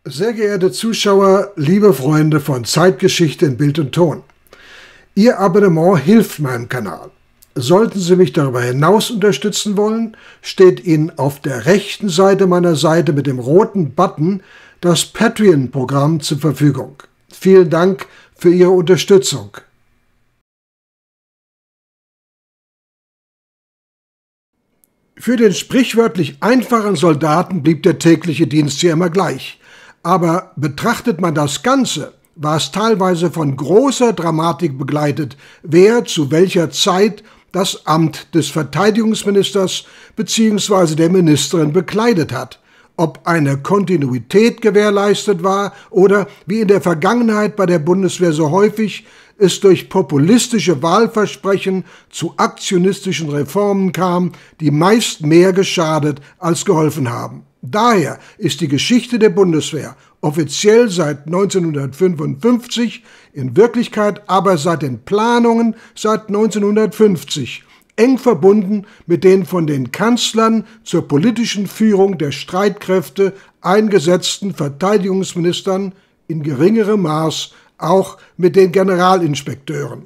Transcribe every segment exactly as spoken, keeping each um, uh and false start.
Sehr geehrte Zuschauer, liebe Freunde von Zeitgeschichte in Bild und Ton. Ihr Abonnement hilft meinem Kanal. Sollten Sie mich darüber hinaus unterstützen wollen, steht Ihnen auf der rechten Seite meiner Seite mit dem roten Button das Patreon-Programm zur Verfügung. Vielen Dank für Ihre Unterstützung. Für den sprichwörtlich einfachen Soldaten blieb der tägliche Dienst hier immer gleich. Aber betrachtet man das Ganze, war es teilweise von großer Dramatik begleitet, wer zu welcher Zeit das Amt des Verteidigungsministers bzw. der Ministerin bekleidet hat, ob eine Kontinuität gewährleistet war oder, wie in der Vergangenheit bei der Bundeswehr so häufig, es durch populistische Wahlversprechen zu aktionistischen Reformen kam, die meist mehr geschadet als geholfen haben. Daher ist die Geschichte der Bundeswehr offiziell seit neunzehnhundertfünfundfünfzig, in Wirklichkeit aber seit den Planungen seit neunzehnhundertfünfzig, eng verbunden mit den von den Kanzlern zur politischen Führung der Streitkräfte eingesetzten Verteidigungsministern, in geringerem Maß auch mit den Generalinspekteuren.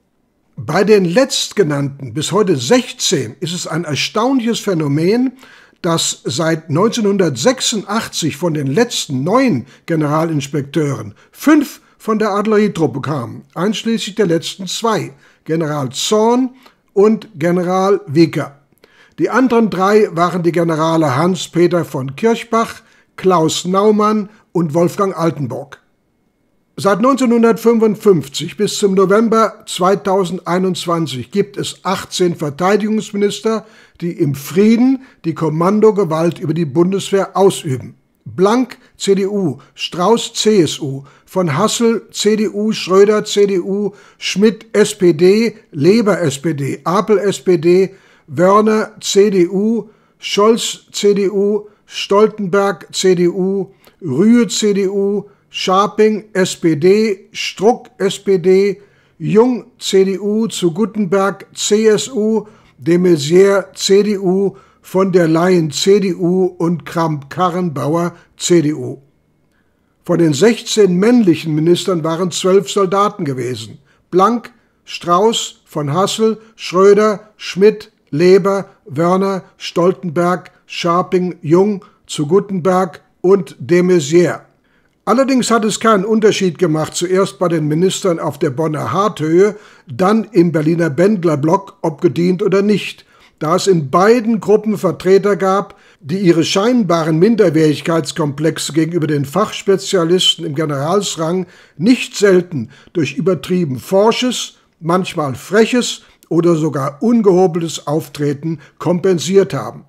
Bei den letztgenannten, bis heute sechzehn, ist es ein erstaunliches Phänomen, dass seit neunzehnhundertsechsundachtzig von den letzten neun Generalinspekteuren fünf von der Artillerietruppe kamen, einschließlich der letzten zwei, General Zorn und General Wicker. Die anderen drei waren die Generale Hans-Peter von Kirchbach, Klaus Naumann und Wolfgang Altenburg. Seit neunzehnhundertfünfundfünfzig bis zum November zweitausendeinundzwanzig gibt es achtzehn Verteidigungsminister, die im Frieden die Kommandogewalt über die Bundeswehr ausüben. Blank C D U, Strauß C S U, von Hassel C D U, Schröder C D U, Schmidt S P D, Leber S P D, Apel S P D, Wörner C D U, Scholz C D U, Stoltenberg C D U, Rühe C D U, Scharping S P D, Struck S P D, Jung C D U, zu Guttenberg C S U, de Maizière C D U, von der Leyen C D U und Kramp-Karrenbauer C D U. Von den sechzehn männlichen Ministern waren zwölf Soldaten gewesen. Blank, Strauß, von Hassel, Schröder, Schmidt, Leber, Wörner, Stoltenberg, Scharping, Jung, zu Guttenberg und de Maizière. Allerdings hat es keinen Unterschied gemacht, zuerst bei den Ministern auf der Bonner Harthöhe, dann im Berliner Bendlerblock, ob gedient oder nicht, da es in beiden Gruppen Vertreter gab, die ihre scheinbaren Minderwertigkeitskomplexe gegenüber den Fachspezialisten im Generalsrang nicht selten durch übertrieben forsches, manchmal freches oder sogar ungehobeltes Auftreten kompensiert haben.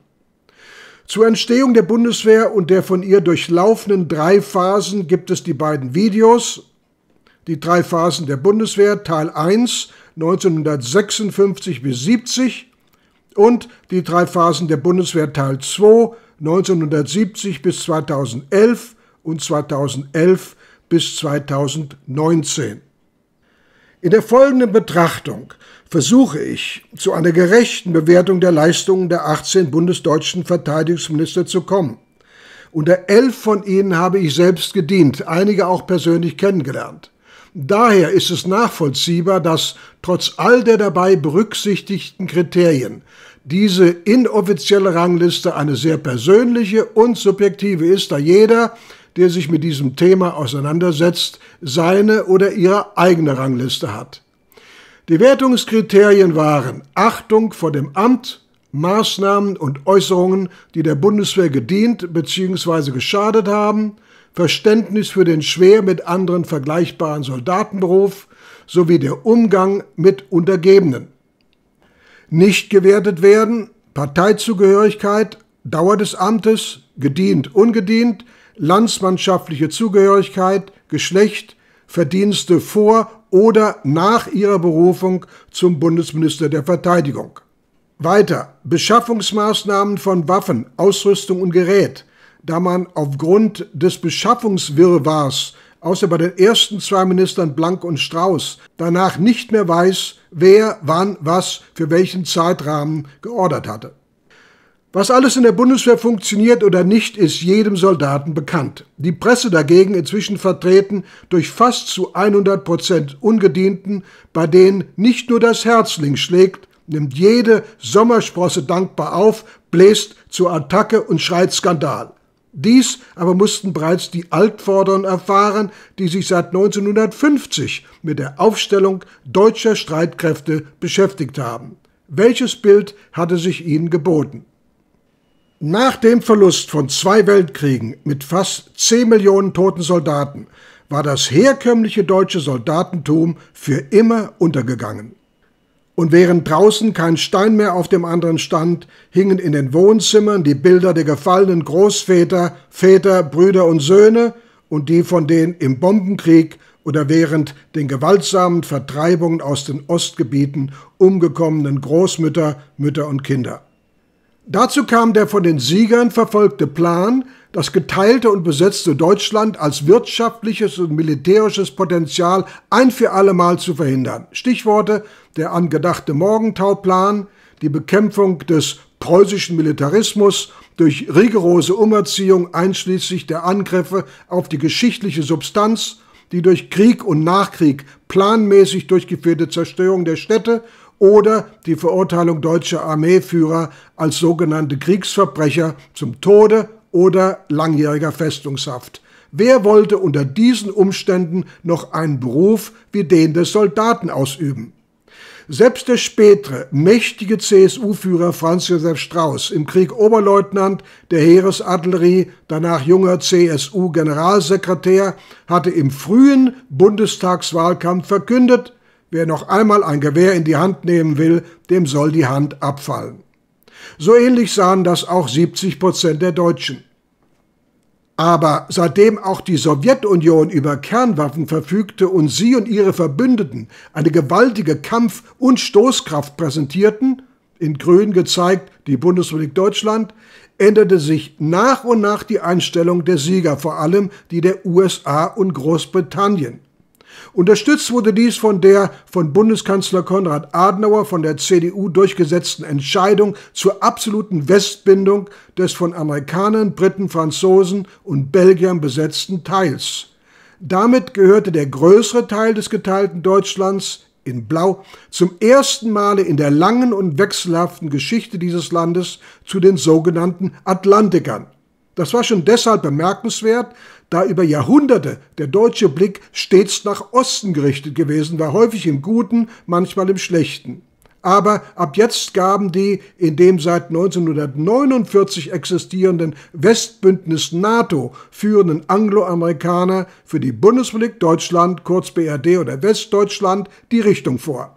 Zur Entstehung der Bundeswehr und der von ihr durchlaufenden drei Phasen gibt es die beiden Videos. Die drei Phasen der Bundeswehr, Teil eins, neunzehnhundertsechsundfünfzig bis siebzig und die drei Phasen der Bundeswehr, Teil zwei, neunzehnhundertsiebzig bis zweitausendelf und zweitausendelf bis zweitausendneunzehn. In der folgenden Betrachtung versuche ich, zu einer gerechten Bewertung der Leistungen der achtzehn bundesdeutschen Verteidigungsminister zu kommen. Unter elf von ihnen habe ich selbst gedient, einige auch persönlich kennengelernt. Daher ist es nachvollziehbar, dass trotz all der dabei berücksichtigten Kriterien diese inoffizielle Rangliste eine sehr persönliche und subjektive ist, da jeder, der sich mit diesem Thema auseinandersetzt, seine oder ihre eigene Rangliste hat. Die Wertungskriterien waren Achtung vor dem Amt, Maßnahmen und Äußerungen, die der Bundeswehr gedient bzw. geschadet haben, Verständnis für den schwer mit anderen vergleichbaren Soldatenberuf sowie der Umgang mit Untergebenen. Nicht gewertet werden Parteizugehörigkeit, Dauer des Amtes, gedient, ungedient, landsmannschaftliche Zugehörigkeit, Geschlecht, Verdienste vor oder nach ihrer Berufung zum Bundesminister der Verteidigung. Weiter Beschaffungsmaßnahmen von Waffen, Ausrüstung und Gerät, da man aufgrund des Beschaffungswirrwarrs, außer bei den ersten zwei Ministern Blank und Strauß, danach nicht mehr weiß, wer wann was für welchen Zeitrahmen geordert hatte. Was alles in der Bundeswehr funktioniert oder nicht, ist jedem Soldaten bekannt. Die Presse dagegen inzwischen vertreten durch fast zu hundert Prozent Ungedienten, bei denen nicht nur das Herz links schlägt, nimmt jede Sommersprosse dankbar auf, bläst zur Attacke und schreit Skandal. Dies aber mussten bereits die Altvorderen erfahren, die sich seit neunzehnhundertfünfzig mit der Aufstellung deutscher Streitkräfte beschäftigt haben. Welches Bild hatte sich ihnen geboten? Nach dem Verlust von zwei Weltkriegen mit fast zehn Millionen toten Soldaten war das herkömmliche deutsche Soldatentum für immer untergegangen. Und während draußen kein Stein mehr auf dem anderen stand, hingen in den Wohnzimmern die Bilder der gefallenen Großväter, Väter, Brüder und Söhne und die von den im Bombenkrieg oder während den gewaltsamen Vertreibungen aus den Ostgebieten umgekommenen Großmütter, Mütter und Kinder. Dazu kam der von den Siegern verfolgte Plan, das geteilte und besetzte Deutschland als wirtschaftliches und militärisches Potenzial ein für allemal zu verhindern. Stichworte: der angedachte Morgenthau-Plan, die Bekämpfung des preußischen Militarismus durch rigorose Umerziehung einschließlich der Angriffe auf die geschichtliche Substanz, die durch Krieg und Nachkrieg planmäßig durchgeführte Zerstörung der Städte oder die Verurteilung deutscher Armeeführer als sogenannte Kriegsverbrecher zum Tode oder langjähriger Festungshaft. Wer wollte unter diesen Umständen noch einen Beruf wie den des Soldaten ausüben? Selbst der spätere, mächtige C S U-Führer Franz Josef Strauß, im Krieg Oberleutnant der Heeresartillerie, danach junger C S U-Generalsekretär, hatte im frühen Bundestagswahlkampf verkündet: Wer noch einmal ein Gewehr in die Hand nehmen will, dem soll die Hand abfallen. So ähnlich sahen das auch siebzig Prozent der Deutschen. Aber seitdem auch die Sowjetunion über Kernwaffen verfügte und sie und ihre Verbündeten eine gewaltige Kampf- und Stoßkraft präsentierten, in grün gezeigt die Bundesrepublik Deutschland, änderte sich nach und nach die Einstellung der Sieger, vor allem die der U S A und Großbritannien. Unterstützt wurde dies von der von Bundeskanzler Konrad Adenauer von der C D U durchgesetzten Entscheidung zur absoluten Westbindung des von Amerikanern, Briten, Franzosen und Belgiern besetzten Teils. Damit gehörte der größere Teil des geteilten Deutschlands in Blau zum ersten Male in der langen und wechselhaften Geschichte dieses Landes zu den sogenannten Atlantikern. Das war schon deshalb bemerkenswert, da über Jahrhunderte der deutsche Blick stets nach Osten gerichtet gewesen war, häufig im Guten, manchmal im Schlechten. Aber ab jetzt gaben die in dem seit neunzehnhundertneunundvierzig existierenden Westbündnis NATO führenden Angloamerikaner für die Bundesrepublik Deutschland, kurz B R D oder Westdeutschland, die Richtung vor.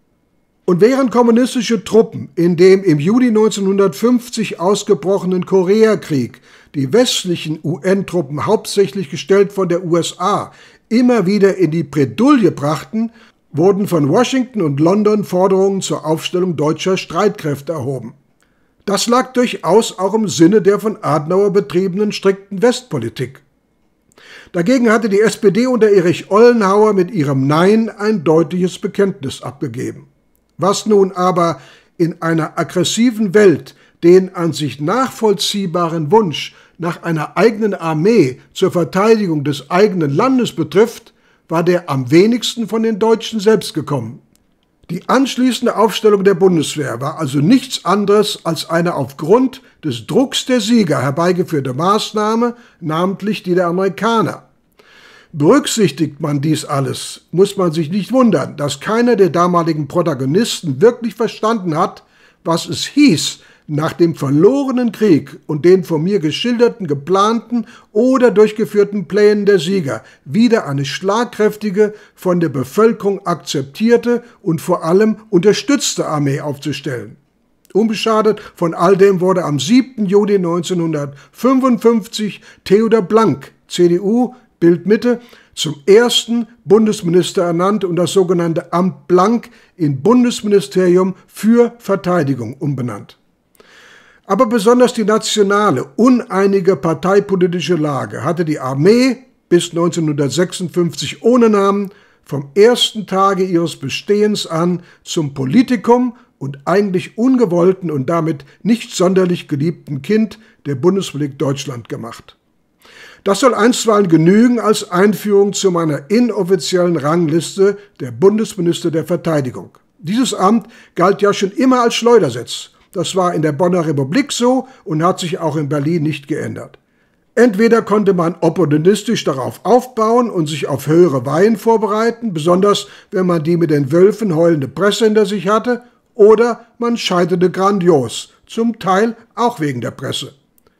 Und während kommunistische Truppen in dem im Juli neunzehnhundertfünfzig ausgebrochenen Koreakrieg die westlichen U N-Truppen, hauptsächlich gestellt von der U S A, immer wieder in die Bredouille brachten, wurden von Washington und London Forderungen zur Aufstellung deutscher Streitkräfte erhoben. Das lag durchaus auch im Sinne der von Adenauer betriebenen strikten Westpolitik. Dagegen hatte die S P D unter Erich Ollenhauer mit ihrem Nein ein deutliches Bekenntnis abgegeben. Was nun aber in einer aggressiven Welt den an sich nachvollziehbaren Wunsch nach einer eigenen Armee zur Verteidigung des eigenen Landes betrifft, war der am wenigsten von den Deutschen selbst gekommen. Die anschließende Aufstellung der Bundeswehr war also nichts anderes als eine aufgrund des Drucks der Sieger herbeigeführte Maßnahme, namentlich die der Amerikaner. Berücksichtigt man dies alles, muss man sich nicht wundern, dass keiner der damaligen Protagonisten wirklich verstanden hat, was es hieß, nach dem verlorenen Krieg und den von mir geschilderten geplanten oder durchgeführten Plänen der Sieger wieder eine schlagkräftige, von der Bevölkerung akzeptierte und vor allem unterstützte Armee aufzustellen. Unbeschadet von all dem wurde am siebten Juli neunzehnhundertfünfundfünfzig Theodor Blank, C D U, Bild Mitte, zum ersten Bundesminister ernannt und das sogenannte Amt Blank in Bundesministerium für Verteidigung umbenannt. Aber besonders die nationale, uneinige parteipolitische Lage hatte die Armee bis neunzehnhundertsechsundfünfzig ohne Namen vom ersten Tage ihres Bestehens an zum Politikum und eigentlich ungewollten und damit nicht sonderlich geliebten Kind der Bundesrepublik Deutschland gemacht. Das soll einstweilen genügen als Einführung zu meiner inoffiziellen Rangliste der Bundesminister der Verteidigung. Dieses Amt galt ja schon immer als Schleudersitz. Das war in der Bonner Republik so und hat sich auch in Berlin nicht geändert. Entweder konnte man opportunistisch darauf aufbauen und sich auf höhere Weihen vorbereiten, besonders wenn man die mit den Wölfen heulende Presse hinter sich hatte, oder man scheiterte grandios, zum Teil auch wegen der Presse.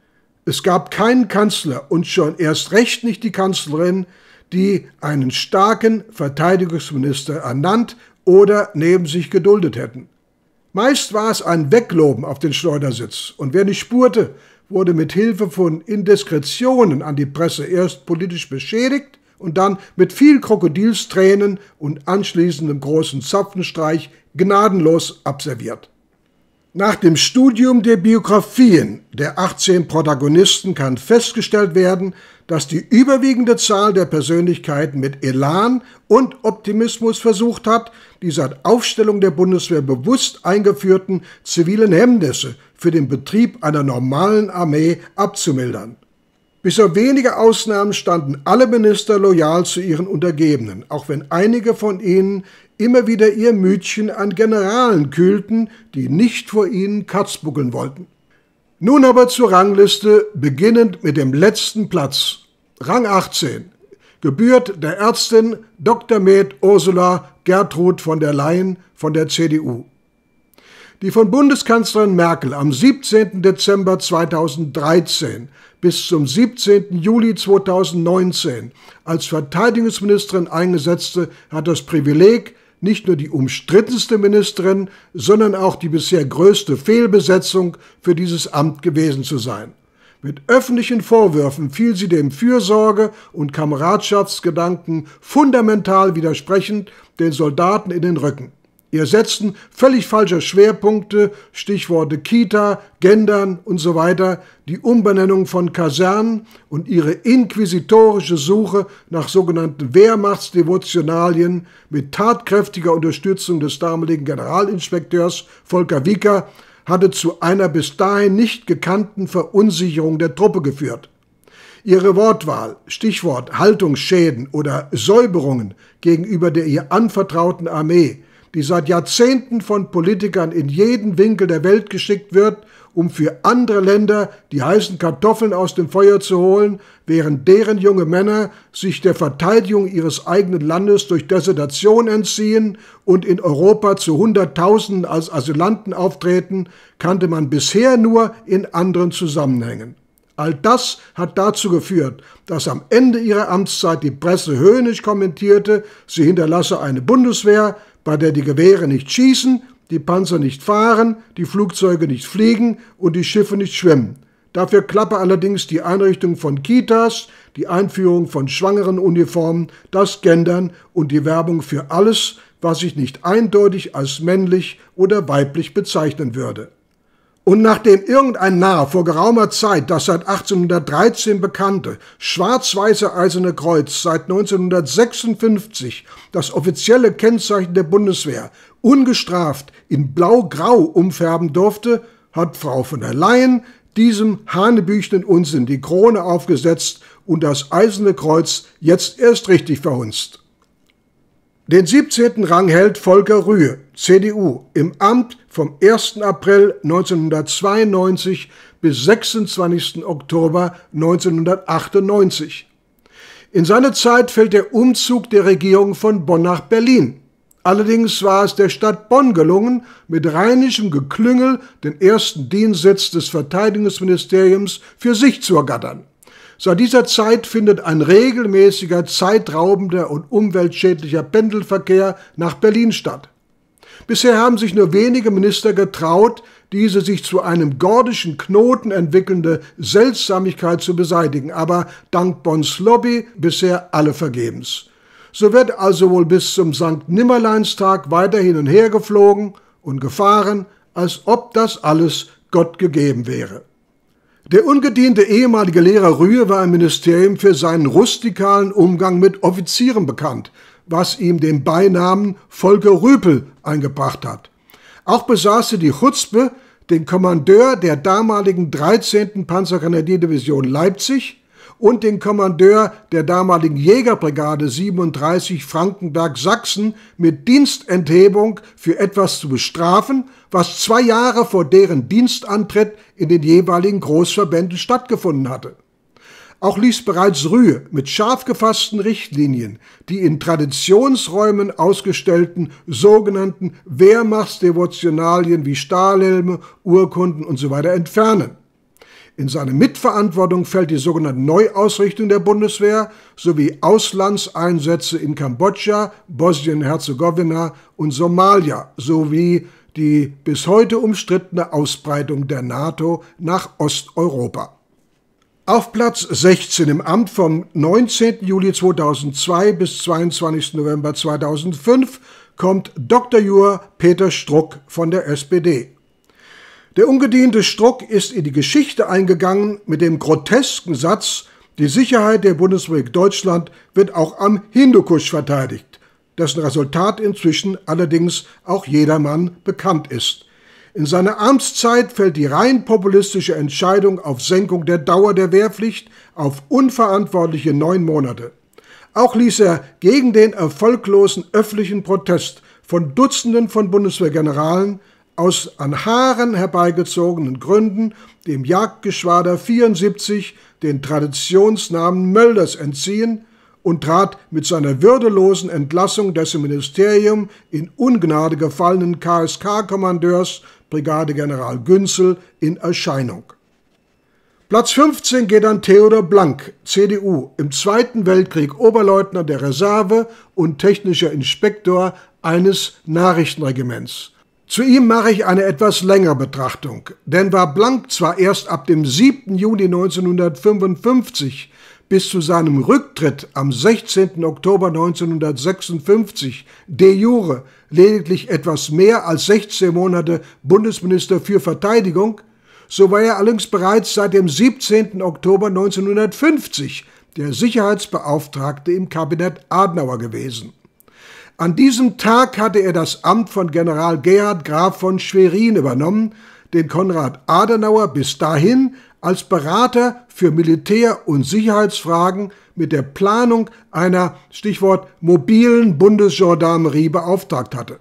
Es gab keinen Kanzler und schon erst recht nicht die Kanzlerin, die einen starken Verteidigungsminister ernannt oder neben sich geduldet hätten. Meist war es ein Wegloben auf den Schleudersitz, und wer nicht spurte, wurde mit Hilfe von Indiskretionen an die Presse erst politisch beschädigt und dann mit viel Krokodilstränen und anschließendem großen Zapfenstreich gnadenlos abserviert. Nach dem Studium der Biografien der achtzehn Protagonisten kann festgestellt werden, dass die überwiegende Zahl der Persönlichkeiten mit Elan und Optimismus versucht hat, die seit Aufstellung der Bundeswehr bewusst eingeführten zivilen Hemmnisse für den Betrieb einer normalen Armee abzumildern. Bis auf wenige Ausnahmen standen alle Minister loyal zu ihren Untergebenen, auch wenn einige von ihnen immer wieder ihr Mütchen an Generalen kühlten, die nicht vor ihnen Katzbuckeln wollten. Nun aber zur Rangliste, beginnend mit dem letzten Platz. Rang achtzehn. Gebührt der Ärztin Doktor med. Ursula Gertrud von der Leyen von der C D U. Die von Bundeskanzlerin Merkel am siebzehnten Dezember zweitausenddreizehn bis zum siebzehnten Juli zweitausendneunzehn als Verteidigungsministerin eingesetzte, hat das Privileg, nicht nur die umstrittenste Ministerin, sondern auch die bisher größte Fehlbesetzung für dieses Amt gewesen zu sein. Mit öffentlichen Vorwürfen fiel sie dem Fürsorge- und Kameradschaftsgedanken fundamental widersprechend den Soldaten in den Rücken. Ihr Setzen völlig falscher Schwerpunkte, Stichworte Kita, Gendern und so weiter, die Umbenennung von Kasernen und ihre inquisitorische Suche nach sogenannten Wehrmachtsdevotionalien mit tatkräftiger Unterstützung des damaligen Generalinspekteurs Volker Wiecker hatte zu einer bis dahin nicht gekannten Verunsicherung der Truppe geführt. Ihre Wortwahl, Stichwort Haltungsschäden oder Säuberungen gegenüber der ihr anvertrauten Armee, die seit Jahrzehnten von Politikern in jeden Winkel der Welt geschickt wird, um für andere Länder die heißen Kartoffeln aus dem Feuer zu holen, während deren junge Männer sich der Verteidigung ihres eigenen Landes durch Desertion entziehen und in Europa zu Hunderttausenden als Asylanten auftreten, kannte man bisher nur in anderen Zusammenhängen. All das hat dazu geführt, dass am Ende ihrer Amtszeit die Presse höhnisch kommentierte, sie hinterlasse eine Bundeswehr, bei der die Gewehre nicht schießen, die Panzer nicht fahren, die Flugzeuge nicht fliegen und die Schiffe nicht schwimmen. Dafür klappe allerdings die Einrichtung von Kitas, die Einführung von Schwangerenuniformen, das Gendern und die Werbung für alles, was sich nicht eindeutig als männlich oder weiblich bezeichnen würde. Und nachdem irgendein Narr vor geraumer Zeit das seit achtzehnhundertdreizehn bekannte schwarz-weiße Eiserne Kreuz seit neunzehnhundertsechsundfünfzig das offizielle Kennzeichen der Bundeswehr ungestraft in blau-grau umfärben durfte, hat Frau von der Leyen diesem hanebüchenden Unsinn die Krone aufgesetzt und das Eiserne Kreuz jetzt erst richtig verhunzt. Den siebzehnten Rang hält Volker Rühe, C D U, im Amt vom ersten April neunzehnhundertzweiundneunzig bis sechsundzwanzigsten Oktober neunzehnhundertachtundneunzig. In seine Zeit fällt der Umzug der Regierung von Bonn nach Berlin. Allerdings war es der Stadt Bonn gelungen, mit rheinischem Geklüngel den ersten Dienstsitz des Verteidigungsministeriums für sich zu ergattern. Seit dieser Zeit findet ein regelmäßiger, zeitraubender und umweltschädlicher Pendelverkehr nach Berlin statt. Bisher haben sich nur wenige Minister getraut, diese sich zu einem gordischen Knoten entwickelnde Seltsamigkeit zu beseitigen, aber dank Bonns Lobby bisher alle vergebens. So wird also wohl bis zum Sankt Nimmerleinstag weiter hin und her geflogen und gefahren, als ob das alles Gott gegeben wäre. Der ungediente ehemalige Lehrer Rühe war im Ministerium für seinen rustikalen Umgang mit Offizieren bekannt, was ihm den Beinamen Volker Rüpel eingebracht hat. Auch besaß er die Chutzpe, den Kommandeur der damaligen dreizehnten Panzergrenadierdivision Leipzig und den Kommandeur der damaligen Jägerbrigade siebenunddreißig Frankenberg-Sachsen mit Dienstenthebung für etwas zu bestrafen, was zwei Jahre vor deren Dienstantritt in den jeweiligen Großverbänden stattgefunden hatte. Auch ließ bereits Rühe mit scharf gefassten Richtlinien die in Traditionsräumen ausgestellten sogenannten Wehrmachtsdevotionalien wie Stahlhelme, Urkunden usw. entfernen. In seine Mitverantwortung fällt die sogenannte Neuausrichtung der Bundeswehr sowie Auslandseinsätze in Kambodscha, Bosnien-Herzegowina und Somalia sowie die bis heute umstrittene Ausbreitung der NATO nach Osteuropa. Auf Platz sechzehn im Amt vom neunzehnten Juli zweitausendzwei bis zweiundzwanzigsten November zweitausendfünf kommt Doktor Jur. Peter Struck von der S P D. Der ungediente Struck ist in die Geschichte eingegangen mit dem grotesken Satz, die Sicherheit der Bundesrepublik Deutschland wird auch am Hindukusch verteidigt, dessen Resultat inzwischen allerdings auch jedermann bekannt ist. In seiner Amtszeit fällt die rein populistische Entscheidung auf Senkung der Dauer der Wehrpflicht auf unverantwortliche neun Monate. Auch ließ er gegen den erfolglosen öffentlichen Protest von Dutzenden von Bundeswehrgeneralen aus an Haaren herbeigezogenen Gründen dem Jagdgeschwader vierundsiebzig den Traditionsnamen Mölders entziehen und trat mit seiner würdelosen Entlassung des im Ministerium in Ungnade gefallenen K S K-Kommandeurs Brigadegeneral Günzel in Erscheinung. Platz fünfzehn geht an Theodor Blank, C D U, im Zweiten Weltkrieg Oberleutnant der Reserve und technischer Inspektor eines Nachrichtenregiments. Zu ihm mache ich eine etwas längere Betrachtung, denn war Blank zwar erst ab dem siebten Juni neunzehnhundertfünfundfünfzig bis zu seinem Rücktritt am sechzehnten Oktober neunzehnhundertsechsundfünfzig de jure lediglich etwas mehr als sechzehn Monate Bundesminister für Verteidigung, so war er allerdings bereits seit dem siebzehnten Oktober neunzehnhundertfünfzig der Sicherheitsbeauftragte im Kabinett Adenauer gewesen. An diesem Tag hatte er das Amt von General Gerhard Graf von Schwerin übernommen, den Konrad Adenauer bis dahin als Berater für Militär- und Sicherheitsfragen mit der Planung einer, Stichwort, mobilen Bundesgendarmerie beauftragt hatte.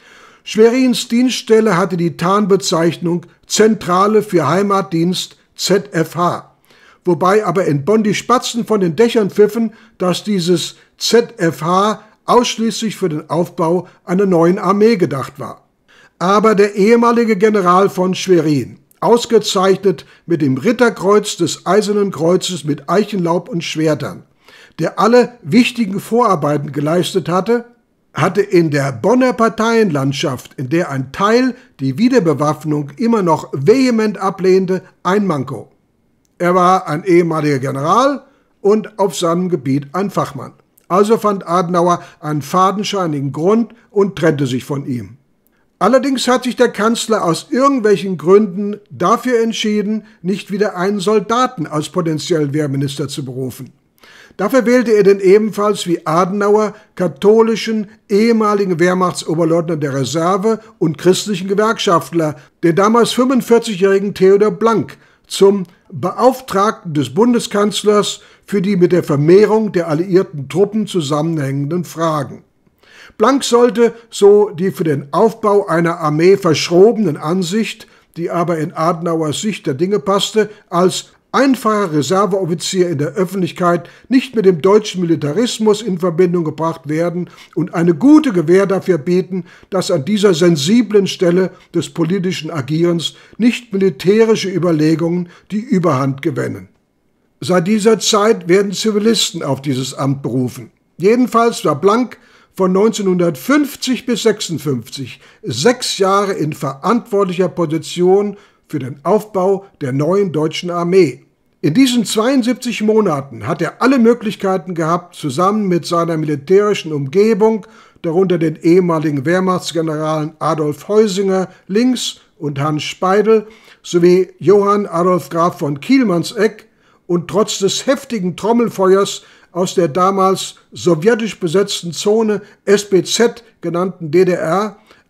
Schwerins Dienststelle hatte die Tarnbezeichnung Zentrale für Heimatdienst Z F H, wobei aber in Bonn die Spatzen von den Dächern pfiffen, dass dieses Z F H ausschließlich für den Aufbau einer neuen Armee gedacht war. Aber der ehemalige General von Schwerin, ausgezeichnet mit dem Ritterkreuz des Eisernen Kreuzes mit Eichenlaub und Schwertern, der alle wichtigen Vorarbeiten geleistet hatte, hatte in der Bonner Parteienlandschaft, in der ein Teil die Wiederbewaffnung immer noch vehement ablehnte, ein Manko. Er war ein ehemaliger General und auf seinem Gebiet ein Fachmann. Also fand Adenauer einen fadenscheinigen Grund und trennte sich von ihm. Allerdings hat sich der Kanzler aus irgendwelchen Gründen dafür entschieden, nicht wieder einen Soldaten als potenziellen Wehrminister zu berufen. Dafür wählte er den ebenfalls wie Adenauer katholischen ehemaligen Wehrmachtsoberleutnant der Reserve und christlichen Gewerkschaftler, den damals fünfundvierzigjährigen Theodor Blank, zum Beauftragten des Bundeskanzlers für die mit der Vermehrung der alliierten Truppen zusammenhängenden Fragen. Blank sollte, so die für den Aufbau einer Armee verschrobenen Ansicht, die aber in Adenauers Sicht der Dinge passte, als einfacher Reserveoffizier in der Öffentlichkeit nicht mit dem deutschen Militarismus in Verbindung gebracht werden und eine gute Gewähr dafür bieten, dass an dieser sensiblen Stelle des politischen Agierens nicht militärische Überlegungen die Überhand gewinnen. Seit dieser Zeit werden Zivilisten auf dieses Amt berufen. Jedenfalls war Blank von neunzehnhundertfünfzig bis sechsundfünfzig sechs Jahre in verantwortlicher Position für den Aufbau der neuen deutschen Armee. In diesen zweiundsiebzig Monaten hat er alle Möglichkeiten gehabt, zusammen mit seiner militärischen Umgebung, darunter den ehemaligen Wehrmachtsgeneralen Adolf Heusinger links und Hans Speidel sowie Johann Adolf Graf von Kielmannsegg und trotz des heftigen Trommelfeuers aus der damals sowjetisch besetzten Zone S B Z genannten D D R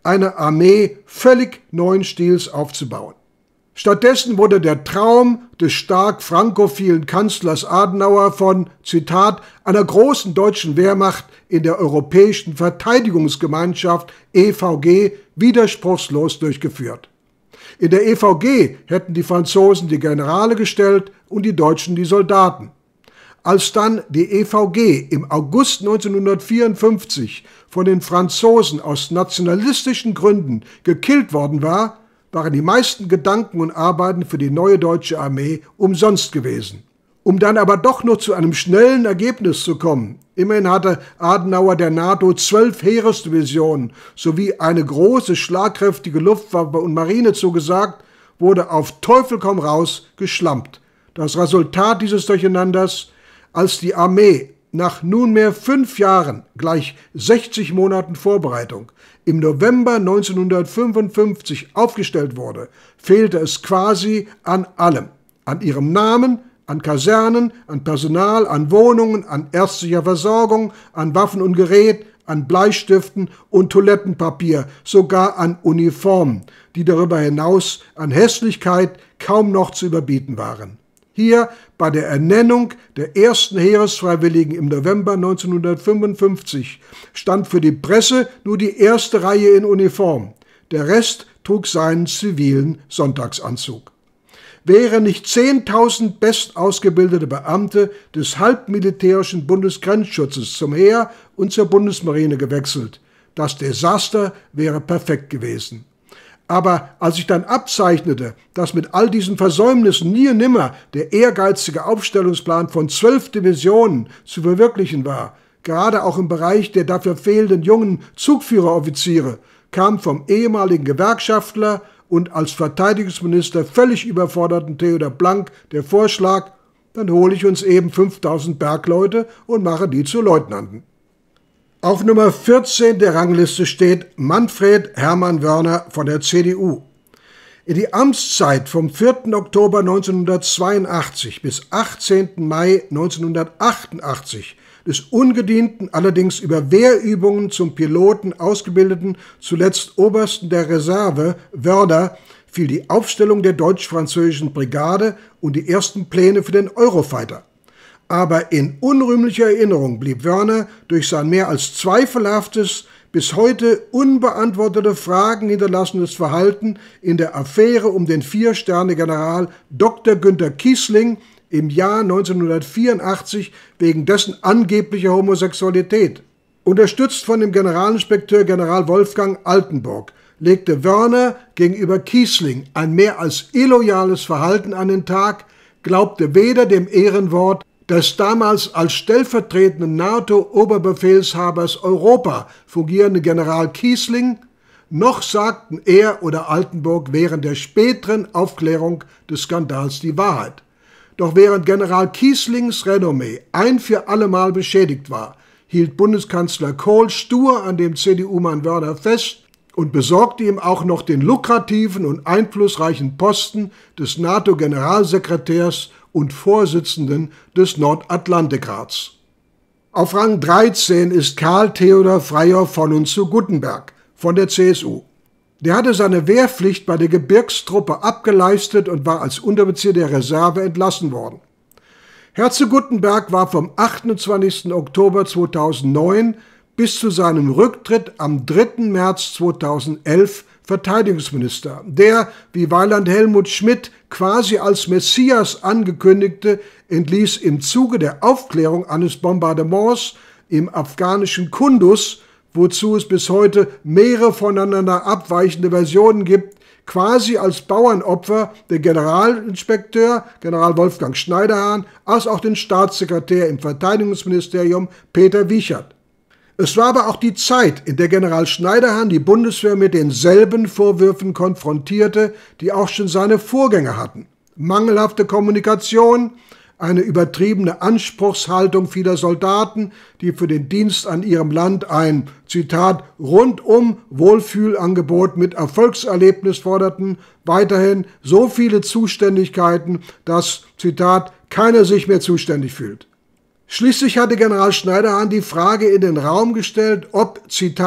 eine Armee völlig neuen Stils aufzubauen. Stattdessen wurde der Traum des stark frankophilen Kanzlers Adenauer von, Zitat, einer großen deutschen Wehrmacht in der Europäischen Verteidigungsgemeinschaft E V G widerspruchslos durchgeführt. In der E V G hätten die Franzosen die Generale gestellt und die Deutschen die Soldaten. Als dann die E V G im August neunzehnhundertvierundfünfzig von den Franzosen aus nationalistischen Gründen gekillt worden war, waren die meisten Gedanken und Arbeiten für die neue deutsche Armee umsonst gewesen. Um dann aber doch nur zu einem schnellen Ergebnis zu kommen, immerhin hatte Adenauer der NATO zwölf Heeresdivisionen sowie eine große, schlagkräftige Luftwaffe und Marine zugesagt, wurde auf Teufel komm raus geschlampt. Das Resultat dieses Durcheinanders: Als die Armee nach nunmehr fünf Jahren, gleich sechzig Monaten Vorbereitung, im November neunzehnhundertfünfundfünfzig aufgestellt wurde, fehlte es quasi an allem. An ihrem Namen, an Kasernen, an Personal, an Wohnungen, an ärztlicher Versorgung, an Waffen und Gerät, an Bleistiften und Toilettenpapier, sogar an Uniformen, die darüber hinaus an Hässlichkeit kaum noch zu überbieten waren. Hier bei der Ernennung der ersten Heeresfreiwilligen im November neunzehnhundertfünfundfünfzig stand für die Presse nur die erste Reihe in Uniform. Der Rest trug seinen zivilen Sonntagsanzug. Wären nicht zehntausend bestausgebildete Beamte des halbmilitärischen Bundesgrenzschutzes zum Heer und zur Bundesmarine gewechselt, das Desaster wäre perfekt gewesen. Aber als sich dann abzeichnete, dass mit all diesen Versäumnissen nie und nimmer der ehrgeizige Aufstellungsplan von zwölf Divisionen zu verwirklichen war, gerade auch im Bereich der dafür fehlenden jungen Zugführeroffiziere, kam vom ehemaligen Gewerkschaftler und als Verteidigungsminister völlig überforderten Theodor Blank der Vorschlag: Dann hole ich uns eben fünftausend Bergleute und mache die zu Leutnanten. Auf Nummer vierzehn der Rangliste steht Manfred Hermann Wörner von der C D U. In die Amtszeit vom vierten Oktober neunzehnhundertzweiundachtzig bis achtzehnten Mai neunzehnhundertachtundachtzig des ungedienten, allerdings über Wehrübungen zum Piloten ausgebildeten, zuletzt Obersten der Reserve Wörner, fiel die Aufstellung der deutsch-französischen Brigade und die ersten Pläne für den Eurofighter. Aber in unrühmlicher Erinnerung blieb Wörner durch sein mehr als zweifelhaftes, bis heute unbeantwortete Fragen hinterlassenes Verhalten in der Affäre um den Vier-Sterne-General Doktor Günter Kiesling im Jahr neunzehnhundertvierundachtzig wegen dessen angeblicher Homosexualität. Unterstützt von dem Generalinspekteur General Wolfgang Altenburg legte Wörner gegenüber Kiesling ein mehr als illoyales Verhalten an den Tag, glaubte weder dem Ehrenwort des damals als stellvertretenden NATO-Oberbefehlshabers Europa fungierenden General Kiesling, noch sagten er oder Altenburg während der späteren Aufklärung des Skandals die Wahrheit. Doch während General Kieslings Renommee ein für allemal beschädigt war, hielt Bundeskanzler Kohl stur an dem C D U-Mann Wörner fest und besorgte ihm auch noch den lukrativen und einflussreichen Posten des NATO-Generalsekretärs und Vorsitzenden des Nordatlantikrats. Auf Rang dreizehn ist Karl Theodor Freiherr von und zu Guttenberg von der C S U. Der hatte seine Wehrpflicht bei der Gebirgstruppe abgeleistet und war als Unteroffizier der Reserve entlassen worden. Herr zu Guttenberg war vom achtundzwanzigsten Oktober zweitausendneun bis zu seinem Rücktritt am dritten März zweitausendelf Verteidigungsminister, der, wie Weiland Helmut Schmidt quasi als Messias angekündigte, entließ im Zuge der Aufklärung eines Bombardements im afghanischen Kunduz, wozu es bis heute mehrere voneinander abweichende Versionen gibt, quasi als Bauernopfer den Generalinspekteur, General Wolfgang Schneiderhahn, als auch den Staatssekretär im Verteidigungsministerium, Peter Wiechert. Es war aber auch die Zeit, in der General Schneiderhahn die Bundeswehr mit denselben Vorwürfen konfrontierte, die auch schon seine Vorgänger hatten. Mangelhafte Kommunikation, eine übertriebene Anspruchshaltung vieler Soldaten, die für den Dienst an ihrem Land ein, Zitat, rundum Wohlfühlangebot mit Erfolgserlebnis forderten, weiterhin so viele Zuständigkeiten, dass, Zitat, keiner sich mehr zuständig fühlt. Schließlich hatte General Schneiderhahn die Frage in den Raum gestellt, ob, Zitat,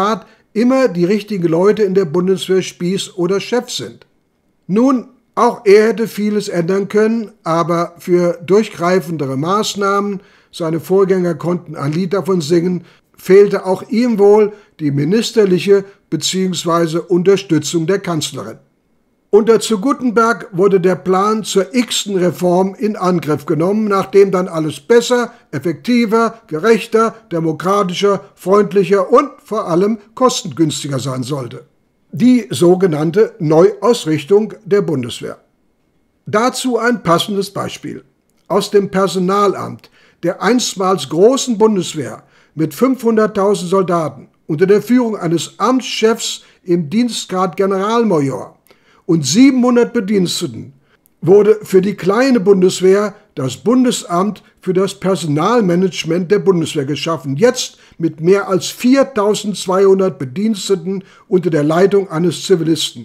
immer die richtigen Leute in der Bundeswehr Spieß oder Chef sind. Nun, auch er hätte vieles ändern können, aber für durchgreifendere Maßnahmen, seine Vorgänger konnten ein Lied davon singen, fehlte auch ihm wohl die ministerliche bzw. Unterstützung der Kanzlerin. Unter zu Guttenberg wurde der Plan zur x-ten Reform in Angriff genommen, nachdem dann alles besser, effektiver, gerechter, demokratischer, freundlicher und vor allem kostengünstiger sein sollte. Die sogenannte Neuausrichtung der Bundeswehr. Dazu ein passendes Beispiel. Aus dem Personalamt der einstmals großen Bundeswehr mit fünfhunderttausend Soldaten unter der Führung eines Amtschefs im Dienstgrad Generalmajor und siebenhundert Bediensteten wurde für die kleine Bundeswehr das Bundesamt für das Personalmanagement der Bundeswehr geschaffen, jetzt mit mehr als viertausendzweihundert Bediensteten unter der Leitung eines Zivilisten.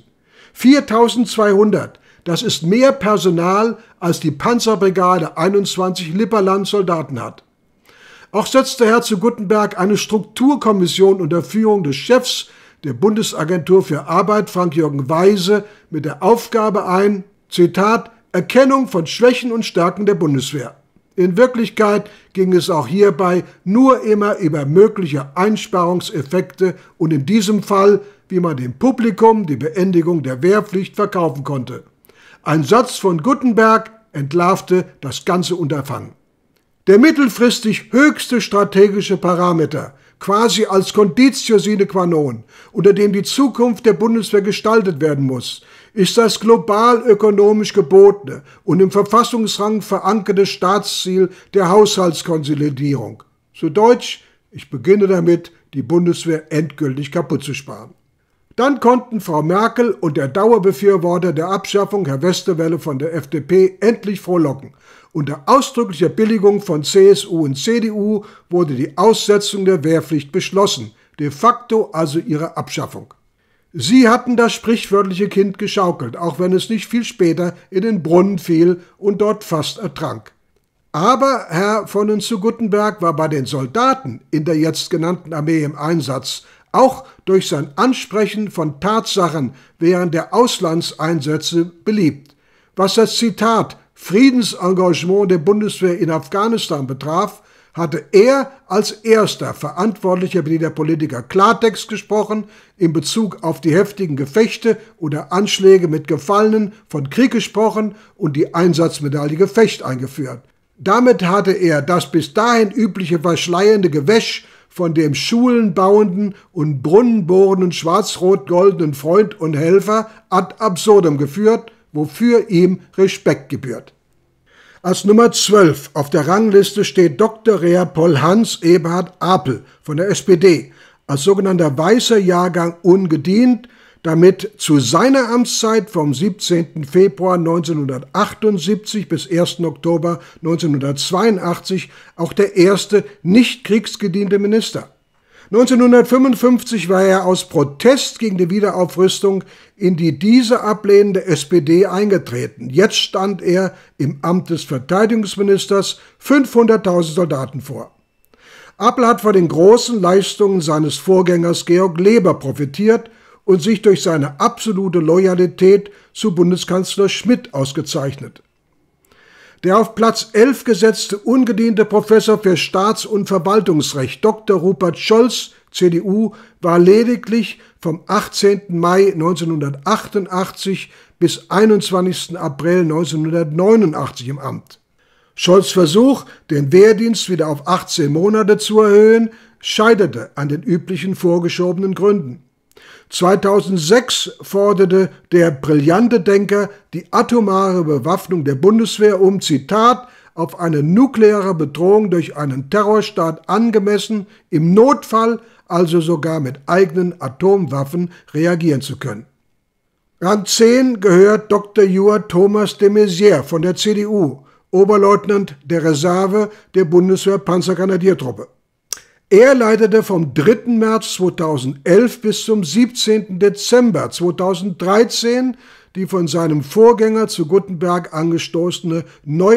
viertausendzweihundert, das ist mehr Personal, als die Panzerbrigade einundzwanzig Lipperland Soldaten hat. Auch setzte Herr zu Guttenberg eine Strukturkommission unter Führung des Chefs der Bundesagentur für Arbeit, Frank-Jürgen Weise, mit der Aufgabe ein, Zitat, Erkennung von Schwächen und Stärken der Bundeswehr. In Wirklichkeit ging es auch hierbei nur immer über mögliche Einsparungseffekte und in diesem Fall, wie man dem Publikum die Beendigung der Wehrpflicht verkaufen konnte. Ein Satz von Guttenberg entlarvte das ganze Unterfangen. Der mittelfristig höchste strategische Parameter, quasi als Conditio sine qua non, unter dem die Zukunft der Bundeswehr gestaltet werden muss, ist das global ökonomisch gebotene und im Verfassungsrang verankerte Staatsziel der Haushaltskonsolidierung. Zu Deutsch, ich beginne damit, die Bundeswehr endgültig kaputt zu sparen. Dann konnten Frau Merkel und der Dauerbefürworter der Abschaffung, Herr Westerwelle von der F D P, endlich frohlocken. Unter ausdrücklicher Billigung von C S U und C D U wurde die Aussetzung der Wehrpflicht beschlossen, de facto also ihre Abschaffung. Sie hatten das sprichwörtliche Kind geschaukelt, auch wenn es nicht viel später in den Brunnen fiel und dort fast ertrank. Aber Herr von und zu Guttenberg war bei den Soldaten in der jetzt genannten Armee im Einsatz, auch durch sein Ansprechen von Tatsachen während der Auslandseinsätze beliebt. Was das Zitat Friedensengagement der Bundeswehr in Afghanistan betraf, hatte er als erster verantwortlicher Militärpolitiker Klartext gesprochen in Bezug auf die heftigen Gefechte oder Anschläge mit Gefallenen, von Krieg gesprochen und die Einsatzmedaille Gefecht eingeführt. Damit hatte er das bis dahin übliche verschleiernde Gewäsch von dem schulenbauenden und brunnenbohrenden schwarz-rot-goldenen Freund und Helfer ad absurdum geführt, wofür ihm Respekt gebührt. Als Nummer zwölf auf der Rangliste steht Doktor Rea Paul Hans Eberhard Apel von der S P D, als sogenannter weißer Jahrgang ungedient, damit zu seiner Amtszeit vom siebzehnten Februar neunzehnhundertachtundsiebzig bis ersten Oktober neunzehnhundertzweiundachtzig auch der erste nicht kriegsgediente Minister. neunzehnhundertfünfundfünfzig war er aus Protest gegen die Wiederaufrüstung in die diese ablehnende S P D eingetreten. Jetzt stand er im Amt des Verteidigungsministers fünfhunderttausend Soldaten vor. Apel hat von den großen Leistungen seines Vorgängers Georg Leber profitiert und sich durch seine absolute Loyalität zu Bundeskanzler Schmidt ausgezeichnet. Der auf Platz elf gesetzte ungediente Professor für Staats- und Verwaltungsrecht Doktor Rupert Scholz, C D U, war lediglich vom achtzehnten Mai neunzehnhundertachtundachtzig bis einundzwanzigsten April neunzehnhundertneunundachtzig im Amt. Scholz' Versuch, den Wehrdienst wieder auf achtzehn Monate zu erhöhen, scheiterte an den üblichen vorgeschobenen Gründen. zweitausendsechs forderte der brillante Denker die atomare Bewaffnung der Bundeswehr, um, Zitat, auf eine nukleare Bedrohung durch einen Terrorstaat angemessen, im Notfall also sogar mit eigenen Atomwaffen reagieren zu können. Rang zehn gehört Doktor Jur Thomas de Maizière von der C D U, Oberleutnant der Reserve der Bundeswehr-Panzergrenadiertruppe. Er leitete vom dritten März zweitausendelf bis zum siebzehnten Dezember zweitausenddreizehn die von seinem Vorgänger zu Guttenberg angestoßene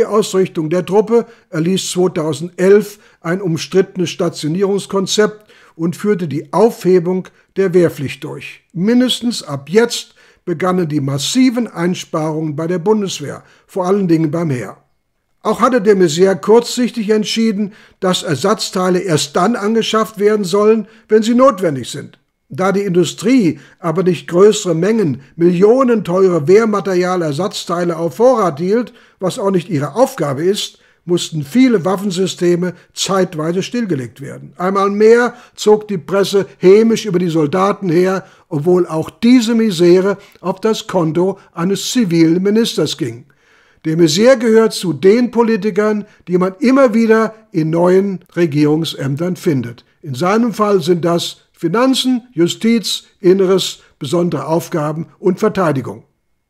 Neuausrichtung der Truppe, erließ zweitausendelf ein umstrittenes Stationierungskonzept und führte die Aufhebung der Wehrpflicht durch. Mindestens ab jetzt begannen die massiven Einsparungen bei der Bundeswehr, vor allen Dingen beim Heer. Auch hatte de Maizière kurzsichtig entschieden, dass Ersatzteile erst dann angeschafft werden sollen, wenn sie notwendig sind. Da die Industrie aber nicht größere Mengen millionenteure Wehrmaterialersatzteile auf Vorrat hielt, was auch nicht ihre Aufgabe ist, mussten viele Waffensysteme zeitweise stillgelegt werden. Einmal mehr zog die Presse hämisch über die Soldaten her, obwohl auch diese Misere auf das Konto eines zivilen Ministers ging. De Maizière gehört zu den Politikern, die man immer wieder in neuen Regierungsämtern findet. In seinem Fall sind das Finanzen, Justiz, Inneres, besondere Aufgaben und Verteidigung.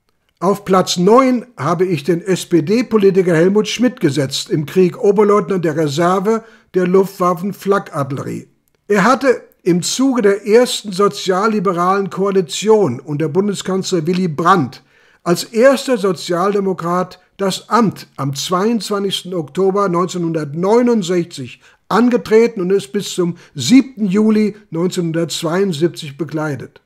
Auf Platz neun habe ich den S P D-Politiker Helmut Schmidt gesetzt, im Krieg Oberleutnant der Reserve der Luftwaffen-Flakartillerie. Er hatte im Zuge der ersten sozialliberalen Koalition unter Bundeskanzler Willy Brandt als erster Sozialdemokrat das Amt am zweiundzwanzigsten Oktober neunzehnhundertneunundsechzig angetreten und ist bis zum siebten Juli neunzehnhundertzweiundsiebzig bekleidet.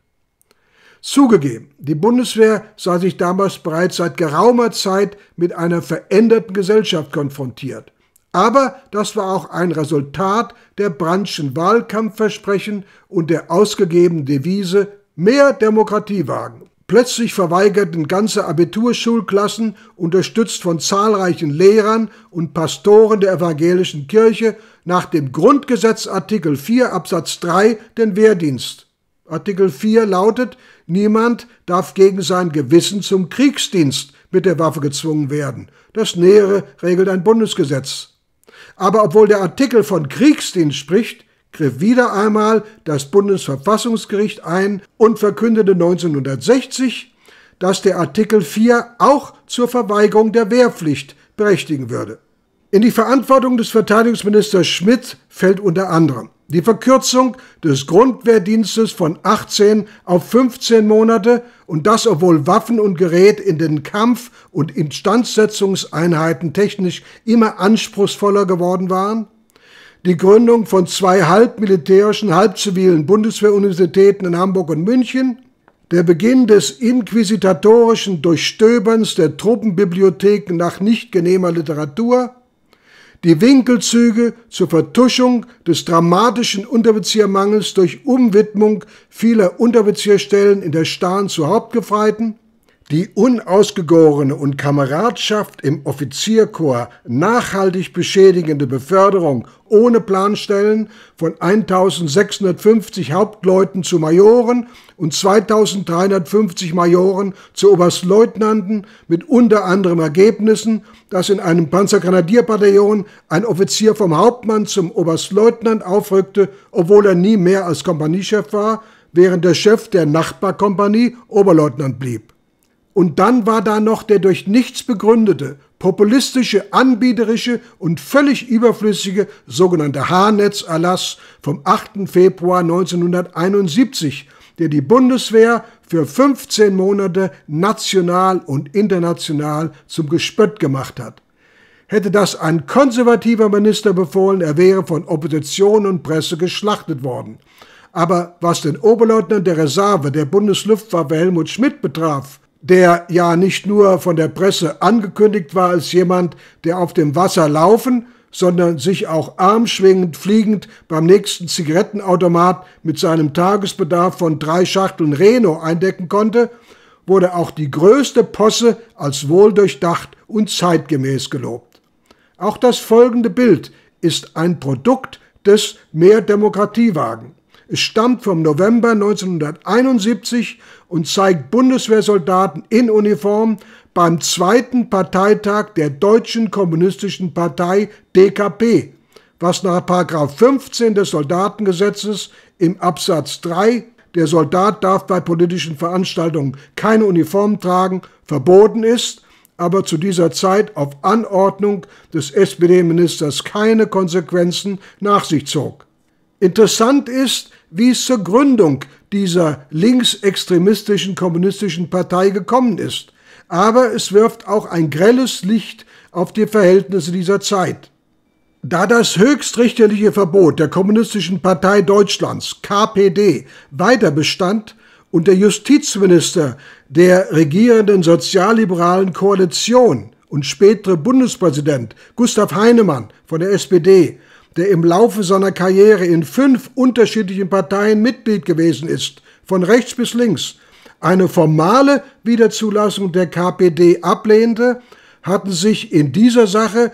Zugegeben, die Bundeswehr sah sich damals bereits seit geraumer Zeit mit einer veränderten Gesellschaft konfrontiert. Aber das war auch ein Resultat der Brandtschen Wahlkampfversprechen und der ausgegebenen Devise „Mehr Demokratie wagen“. Plötzlich verweigerten ganze Abiturschulklassen, unterstützt von zahlreichen Lehrern und Pastoren der evangelischen Kirche, nach dem Grundgesetz Artikel vier Absatz drei den Wehrdienst. Artikel vier lautet: Niemand darf gegen sein Gewissen zum Kriegsdienst mit der Waffe gezwungen werden. Das Nähere regelt ein Bundesgesetz. Aber obwohl der Artikel von Kriegsdienst spricht, griff wieder einmal das Bundesverfassungsgericht ein und verkündete neunzehnhundertsechzig, dass der Artikel vier auch zur Verweigerung der Wehrpflicht berechtigen würde. In die Verantwortung des Verteidigungsministers Schmidt fällt unter anderem die Verkürzung des Grundwehrdienstes von achtzehn auf fünfzehn Monate, und das, obwohl Waffen und Gerät in den Kampf- und Instandsetzungseinheiten technisch immer anspruchsvoller geworden waren, die Gründung von zwei halb militärischen, halb zivilen Bundeswehruniversitäten in Hamburg und München, der Beginn des inquisitatorischen Durchstöberns der Truppenbibliotheken nach nicht genehmer Literatur, die Winkelzüge zur Vertuschung des dramatischen Unteroffiziermangels durch Umwidmung vieler Unteroffizierstellen in der Stahn zu Hauptgefreiten, die unausgegorene und Kameradschaft im Offizierkorps nachhaltig beschädigende Beförderung ohne Planstellen von eintausendsechshundertfünfzig Hauptleuten zu Majoren und zweitausenddreihundertfünfzig Majoren zu Oberstleutnanten mit unter anderem Ergebnissen, dass in einem Panzergrenadierbataillon ein Offizier vom Hauptmann zum Oberstleutnant aufrückte, obwohl er nie mehr als Kompaniechef war, während der Chef der Nachbarkompanie Oberleutnant blieb. Und dann war da noch der durch nichts begründete, populistische, anbieterische und völlig überflüssige sogenannte Haarnetz-Erlass vom achten Februar neunzehnhunderteinundsiebzig, der die Bundeswehr für fünfzehn Monate national und international zum Gespött gemacht hat. Hätte das ein konservativer Minister befohlen, er wäre von Opposition und Presse geschlachtet worden. Aber was den Oberleutnant der Reserve der Bundesluftwaffe Helmut Schmidt betraf, der ja nicht nur von der Presse angekündigt war als jemand, der auf dem Wasser laufen, sondern sich auch armschwingend fliegend beim nächsten Zigarettenautomat mit seinem Tagesbedarf von drei Schachteln Reno eindecken konnte, wurde auch die größte Posse als wohldurchdacht und zeitgemäß gelobt. Auch das folgende Bild ist ein Produkt des Mehr Demokratie wagen. Es stammt vom November neunzehnhunderteinundsiebzig und zeigt Bundeswehrsoldaten in Uniform beim zweiten Parteitag der Deutschen Kommunistischen Partei D K P, was nach Paragraph fünfzehn des Soldatengesetzes im Absatz drei, der Soldat darf bei politischen Veranstaltungen keine Uniform tragen, verboten ist, aber zu dieser Zeit auf Anordnung des S P D-Ministers keine Konsequenzen nach sich zog. Interessant ist, wie es zur Gründung dieser linksextremistischen kommunistischen Partei gekommen ist. Aber es wirft auch ein grelles Licht auf die Verhältnisse dieser Zeit. Da das höchstrichterliche Verbot der Kommunistischen Partei Deutschlands, K P D, weiter bestand und der Justizminister der regierenden sozialliberalen Koalition und spätere Bundespräsident Gustav Heinemann von der S P D, der im Laufe seiner Karriere in fünf unterschiedlichen Parteien Mitglied gewesen ist, von rechts bis links, eine formale Wiederzulassung der K P D ablehnte, hatten sich in dieser Sache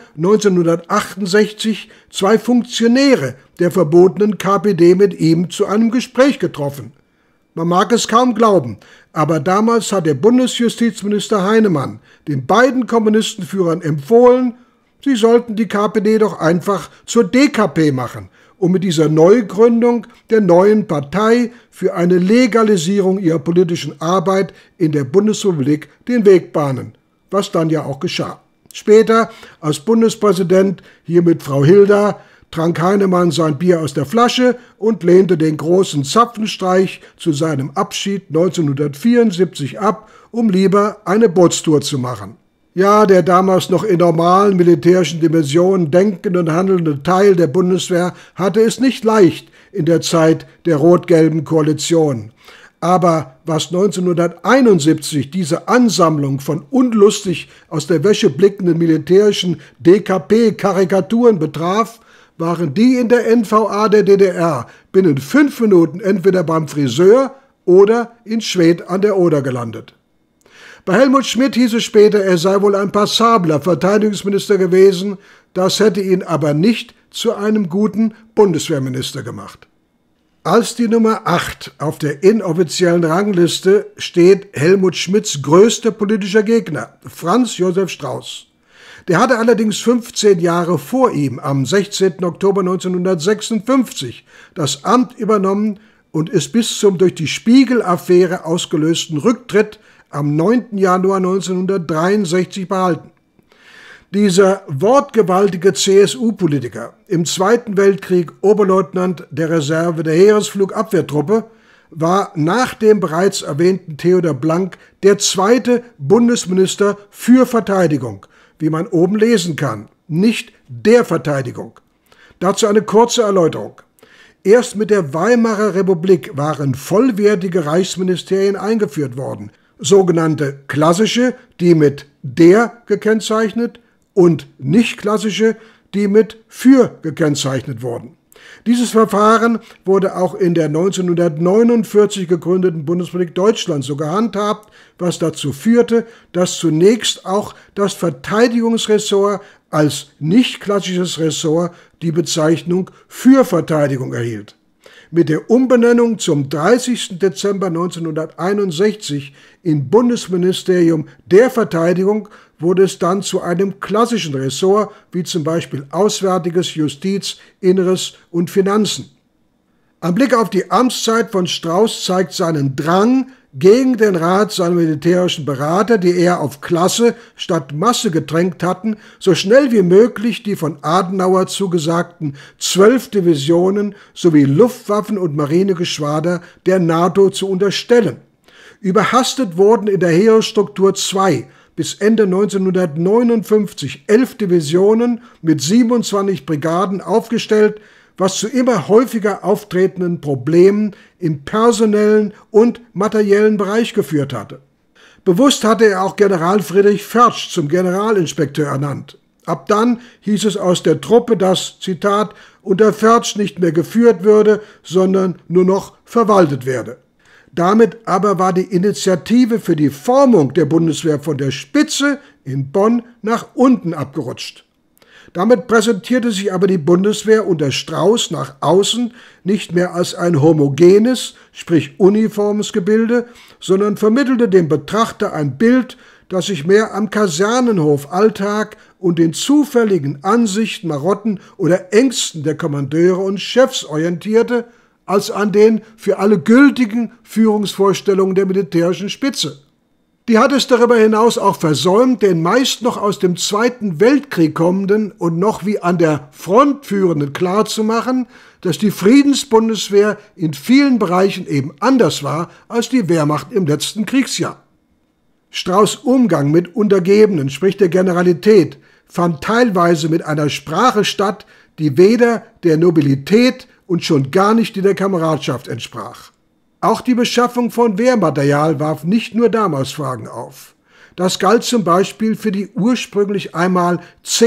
neunzehnhundertachtundsechzig zwei Funktionäre der verbotenen K P D mit ihm zu einem Gespräch getroffen. Man mag es kaum glauben, aber damals hat der Bundesjustizminister Heinemann den beiden Kommunistenführern empfohlen, sie sollten die K P D doch einfach zur D K P machen, um mit dieser Neugründung der neuen Partei für eine Legalisierung ihrer politischen Arbeit in der Bundesrepublik den Weg bahnen, was dann ja auch geschah. Später, als Bundespräsident, hier mit Frau Hilda, trank Heinemann sein Bier aus der Flasche und lehnte den großen Zapfenstreich zu seinem Abschied neunzehnhundertvierundsiebzig ab, um lieber eine Bootstour zu machen. Ja, der damals noch in normalen militärischen Dimensionen denkende und handelnde Teil der Bundeswehr hatte es nicht leicht in der Zeit der rot-gelben Koalition. Aber was neunzehnhunderteinundsiebzig diese Ansammlung von unlustig aus der Wäsche blickenden militärischen D K P-Karikaturen betraf, waren die in der N V A der D D R binnen fünf Minuten entweder beim Friseur oder in Schwedt an der Oder gelandet. Bei Helmut Schmidt hieß es später, er sei wohl ein passabler Verteidigungsminister gewesen, das hätte ihn aber nicht zu einem guten Bundeswehrminister gemacht. Als die Nummer acht auf der inoffiziellen Rangliste steht Helmut Schmidts größter politischer Gegner, Franz Josef Strauß. Der hatte allerdings fünfzehn Jahre vor ihm, am sechzehnten Oktober neunzehnhundertsechsundfünfzig, das Amt übernommen und ist bis zum durch die Spiegel-Affäre ausgelösten Rücktritt am neunten Januar neunzehnhundertdreiundsechzig behalten. Dieser wortgewaltige C S U-Politiker, im Zweiten Weltkrieg Oberleutnant der Reserve der Heeresflugabwehrtruppe, war nach dem bereits erwähnten Theodor Blank der zweite Bundesminister für Verteidigung, wie man oben lesen kann, nicht der Verteidigung. Dazu eine kurze Erläuterung. Erst mit der Weimarer Republik waren vollwertige Reichsministerien eingeführt worden, sogenannte klassische, die mit der gekennzeichnet, und nicht klassische, die mit für gekennzeichnet wurden. Dieses Verfahren wurde auch in der neunzehnhundertneunundvierzig gegründeten Bundesrepublik Deutschland so gehandhabt, was dazu führte, dass zunächst auch das Verteidigungsressort als nicht klassisches Ressort die Bezeichnung für Verteidigung erhielt. Mit der Umbenennung zum dreißigsten Dezember neunzehnhunderteinundsechzig in Bundesministerium der Verteidigung wurde es dann zu einem klassischen Ressort, wie zum Beispiel Auswärtiges, Justiz, Inneres und Finanzen. Ein Blick auf die Amtszeit von Strauß zeigt seinen Drang, gegen den Rat seiner militärischen Berater, die eher auf Klasse statt Masse gedrängt hatten, so schnell wie möglich die von Adenauer zugesagten zwölf Divisionen sowie Luftwaffen- und Marinegeschwader der NATO zu unterstellen. Überhastet wurden in der Heeresstruktur zwei bis Ende neunzehnhundertneunundfünfzig elf Divisionen mit siebenundzwanzig Brigaden aufgestellt, was zu immer häufiger auftretenden Problemen im personellen und materiellen Bereich geführt hatte. Bewusst hatte er auch General Friedrich Förtsch zum Generalinspekteur ernannt. Ab dann hieß es aus der Truppe, dass, Zitat, unter Förtsch nicht mehr geführt würde, sondern nur noch verwaltet werde. Damit aber war die Initiative für die Formung der Bundeswehr von der Spitze in Bonn nach unten abgerutscht. Damit präsentierte sich aber die Bundeswehr unter Strauß nach außen nicht mehr als ein homogenes, sprich uniformes Gebilde, sondern vermittelte dem Betrachter ein Bild, das sich mehr am Kasernenhof-Alltag und den zufälligen Ansichten, Marotten oder Ängsten der Kommandeure und Chefs orientierte, als an den für alle gültigen Führungsvorstellungen der militärischen Spitze. Die hat es darüber hinaus auch versäumt, den meist noch aus dem Zweiten Weltkrieg kommenden und noch wie an der Front führenden klarzumachen, dass die Friedensbundeswehr in vielen Bereichen eben anders war als die Wehrmacht im letzten Kriegsjahr. Strauß' Umgang mit Untergebenen, sprich der Generalität, fand teilweise mit einer Sprache statt, die weder der Nobilität und schon gar nicht der Kameradschaft entsprach. Auch die Beschaffung von Wehrmaterial warf nicht nur damals Fragen auf. Das galt zum Beispiel für die ursprünglich einmal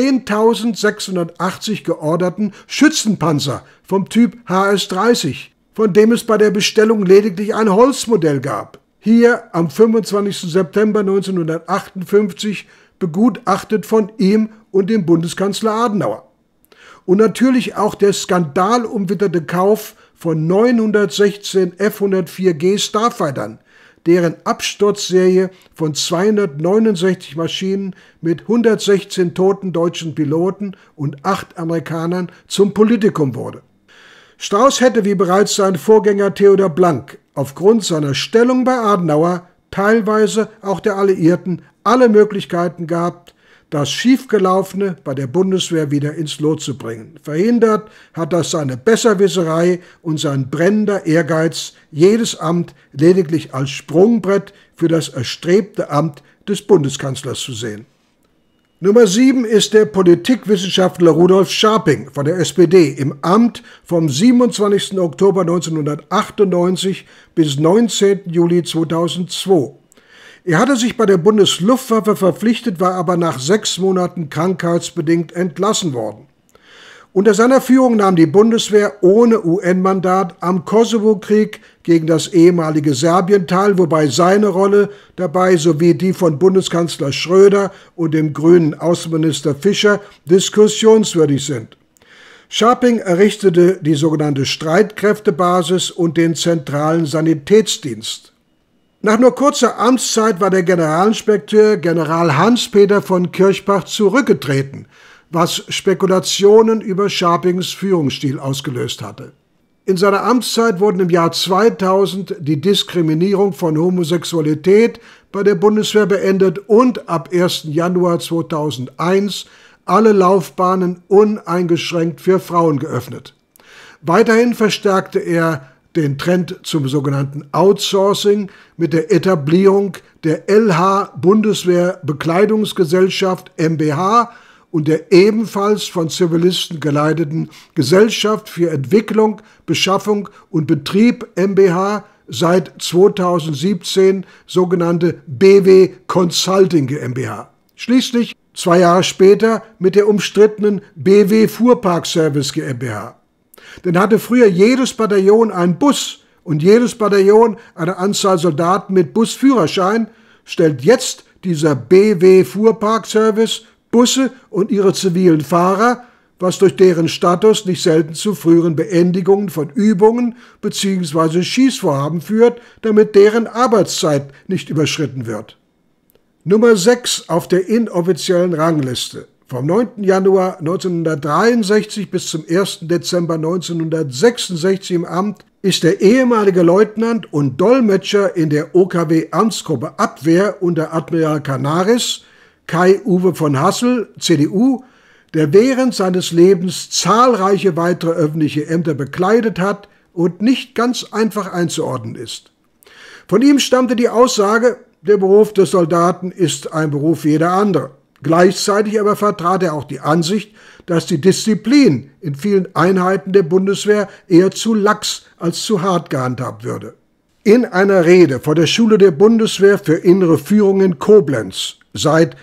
zehntausendsechshundertachtzig georderten Schützenpanzer vom Typ H S dreißig, von dem es bei der Bestellung lediglich ein Holzmodell gab. Hier am fünfundzwanzigsten September neunzehnhundertachtundfünfzig begutachtet von ihm und dem Bundeskanzler Adenauer. Und natürlich auch der skandalumwitterte Kauf von neunhundertsechzehn F hundertvier G Starfightern, deren Absturzserie von zweihundertneunundsechzig Maschinen mit hundertsechzehn toten deutschen Piloten und acht Amerikanern zum Politikum wurde. Strauß hätte, wie bereits sein Vorgänger Theodor Blank, aufgrund seiner Stellung bei Adenauer, teilweise auch der Alliierten, alle Möglichkeiten gehabt, das Schiefgelaufene bei der Bundeswehr wieder ins Lot zu bringen. Verhindert hat das seine Besserwisserei und sein brennender Ehrgeiz, jedes Amt lediglich als Sprungbrett für das erstrebte Amt des Bundeskanzlers zu sehen. Nummer sieben ist der Politikwissenschaftler Rudolf Scharping von der S P D im Amt vom siebenundzwanzigsten Oktober neunzehnhundertachtundneunzig bis neunzehnten Juli zweitausendzwei. Er hatte sich bei der Bundesluftwaffe verpflichtet, war aber nach sechs Monaten krankheitsbedingt entlassen worden. Unter seiner Führung nahm die Bundeswehr ohne U N-Mandat am Kosovo-Krieg gegen das ehemalige Serbien teil, wobei seine Rolle dabei sowie die von Bundeskanzler Schröder und dem grünen Außenminister Fischer diskussionswürdig sind. Scharping errichtete die sogenannte Streitkräftebasis und den zentralen Sanitätsdienst. Nach nur kurzer Amtszeit war der Generalinspekteur General Hans-Peter von Kirchbach zurückgetreten, was Spekulationen über Scharpings Führungsstil ausgelöst hatte. In seiner Amtszeit wurden im Jahr zweitausend die Diskriminierung von Homosexualität bei der Bundeswehr beendet und ab ersten Januar zweitausendeins alle Laufbahnen uneingeschränkt für Frauen geöffnet. Weiterhin verstärkte er den Trend zum sogenannten Outsourcing mit der Etablierung der L H Bundeswehr Bekleidungsgesellschaft M B H und der ebenfalls von Zivilisten geleiteten Gesellschaft für Entwicklung, Beschaffung und Betrieb M B H, seit zweitausendsiebzehn sogenannte B W Consulting GmbH. Schließlich zwei Jahre später mit der umstrittenen B W Fuhrparkservice GmbH. Denn hatte früher jedes Bataillon einen Bus und jedes Bataillon eine Anzahl Soldaten mit Busführerschein, stellt jetzt dieser B W Fuhrparkservice Busse und ihre zivilen Fahrer, was durch deren Status nicht selten zu früheren Beendigungen von Übungen bzw. Schießvorhaben führt, damit deren Arbeitszeit nicht überschritten wird. Nummer sechs auf der inoffiziellen Rangliste. Vom neunten Januar neunzehnhundertdreiundsechzig bis zum ersten Dezember neunzehnhundertsechsundsechzig im Amt ist der ehemalige Leutnant und Dolmetscher in der O K W-Amtsgruppe Abwehr unter Admiral Canaris, Kai-Uwe von Hassel, C D U, der während seines Lebens zahlreiche weitere öffentliche Ämter bekleidet hat und nicht ganz einfach einzuordnen ist. Von ihm stammte die Aussage, der Beruf des Soldaten ist ein Beruf wie jeder andere. Gleichzeitig aber vertrat er auch die Ansicht, dass die Disziplin in vielen Einheiten der Bundeswehr eher zu lax als zu hart gehandhabt würde. In einer Rede vor der Schule der Bundeswehr für innere Führung in Koblenz, seit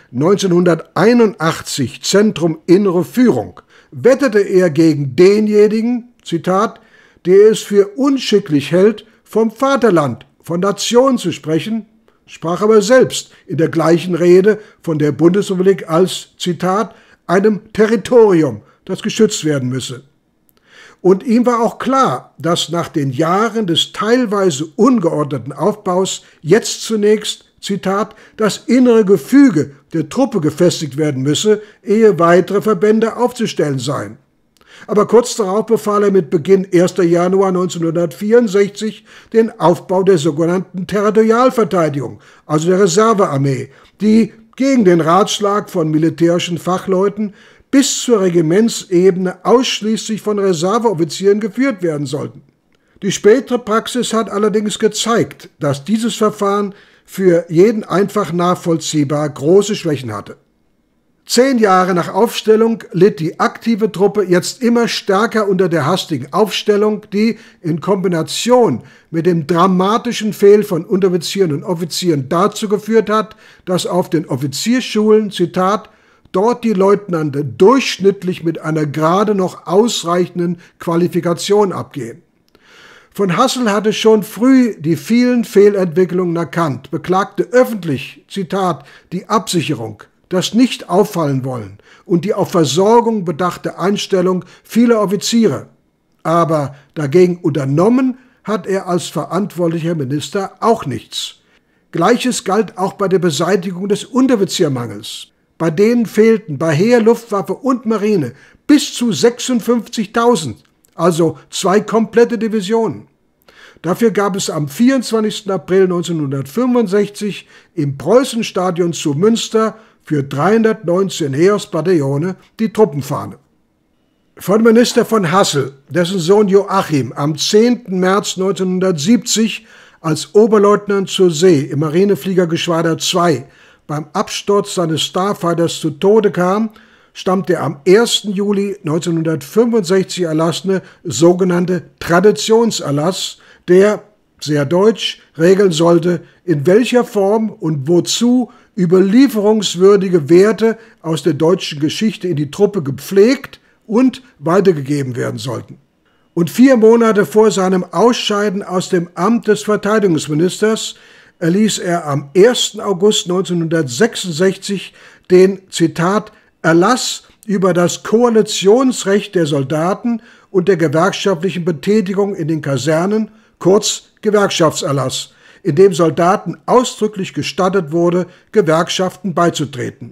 neunzehnhunderteinundachtzig Zentrum Innere Führung, wetterte er gegen denjenigen, Zitat, der es für unschicklich hält, vom Vaterland, von Nation zu sprechen, sprach aber selbst in der gleichen Rede von der Bundesrepublik als, Zitat, einem Territorium, das geschützt werden müsse. Und ihm war auch klar, dass nach den Jahren des teilweise ungeordneten Aufbaus jetzt zunächst, Zitat, das innere Gefüge der Truppe gefestigt werden müsse, ehe weitere Verbände aufzustellen seien. Aber kurz darauf befahl er mit Beginn ersten Januar neunzehnhundertvierundsechzig den Aufbau der sogenannten Territorialverteidigung, also der Reservearmee, die gegen den Ratschlag von militärischen Fachleuten bis zur Regimentsebene ausschließlich von Reserveoffizieren geführt werden sollten. Die spätere Praxis hat allerdings gezeigt, dass dieses Verfahren für jeden einfach nachvollziehbar große Schwächen hatte. Zehn Jahre nach Aufstellung litt die aktive Truppe jetzt immer stärker unter der hastigen Aufstellung, die in Kombination mit dem dramatischen Fehl von Unteroffizieren und Offizieren dazu geführt hat, dass auf den Offiziersschulen, Zitat, dort die Leutnante durchschnittlich mit einer gerade noch ausreichenden Qualifikation abgehen. Von Hassel hatte schon früh die vielen Fehlentwicklungen erkannt, beklagte öffentlich, Zitat, die Absicherung, das Nicht-Auffallen-Wollen und die auf Versorgung bedachte Einstellung vieler Offiziere. Aber dagegen unternommen hat er als verantwortlicher Minister auch nichts. Gleiches galt auch bei der Beseitigung des Unteroffiziermangels. Bei denen fehlten bei Heer, Luftwaffe und Marine bis zu sechsundfünfzigtausend, also zwei komplette Divisionen. Dafür gab es am vierundzwanzigsten April neunzehnhundertfünfundsechzig im Preußenstadion zu Münster für dreihundertneunzehn Heeresbataillone die Truppenfahne. Von Minister von Hassel, dessen Sohn Joachim am zehnten März neunzehnhundertsiebzig als Oberleutnant zur See im Marinefliegergeschwader zwei beim Absturz seines Starfighters zu Tode kam, stammt der am ersten Juli neunzehnhundertfünfundsechzig erlassene sogenannte Traditionserlass, der, sehr deutsch, regeln sollte, in welcher Form und wozu überlieferungswürdige Werte aus der deutschen Geschichte in die Truppe gepflegt und weitergegeben werden sollten. Und vier Monate vor seinem Ausscheiden aus dem Amt des Verteidigungsministers erließ er am ersten August neunzehnhundertsechsundsechzig den, Zitat, Erlass über das Koalitionsrecht der Soldaten und der gewerkschaftlichen Betätigung in den Kasernen, kurz Gewerkschaftserlass, in dem Soldaten ausdrücklich gestattet wurde, Gewerkschaften beizutreten.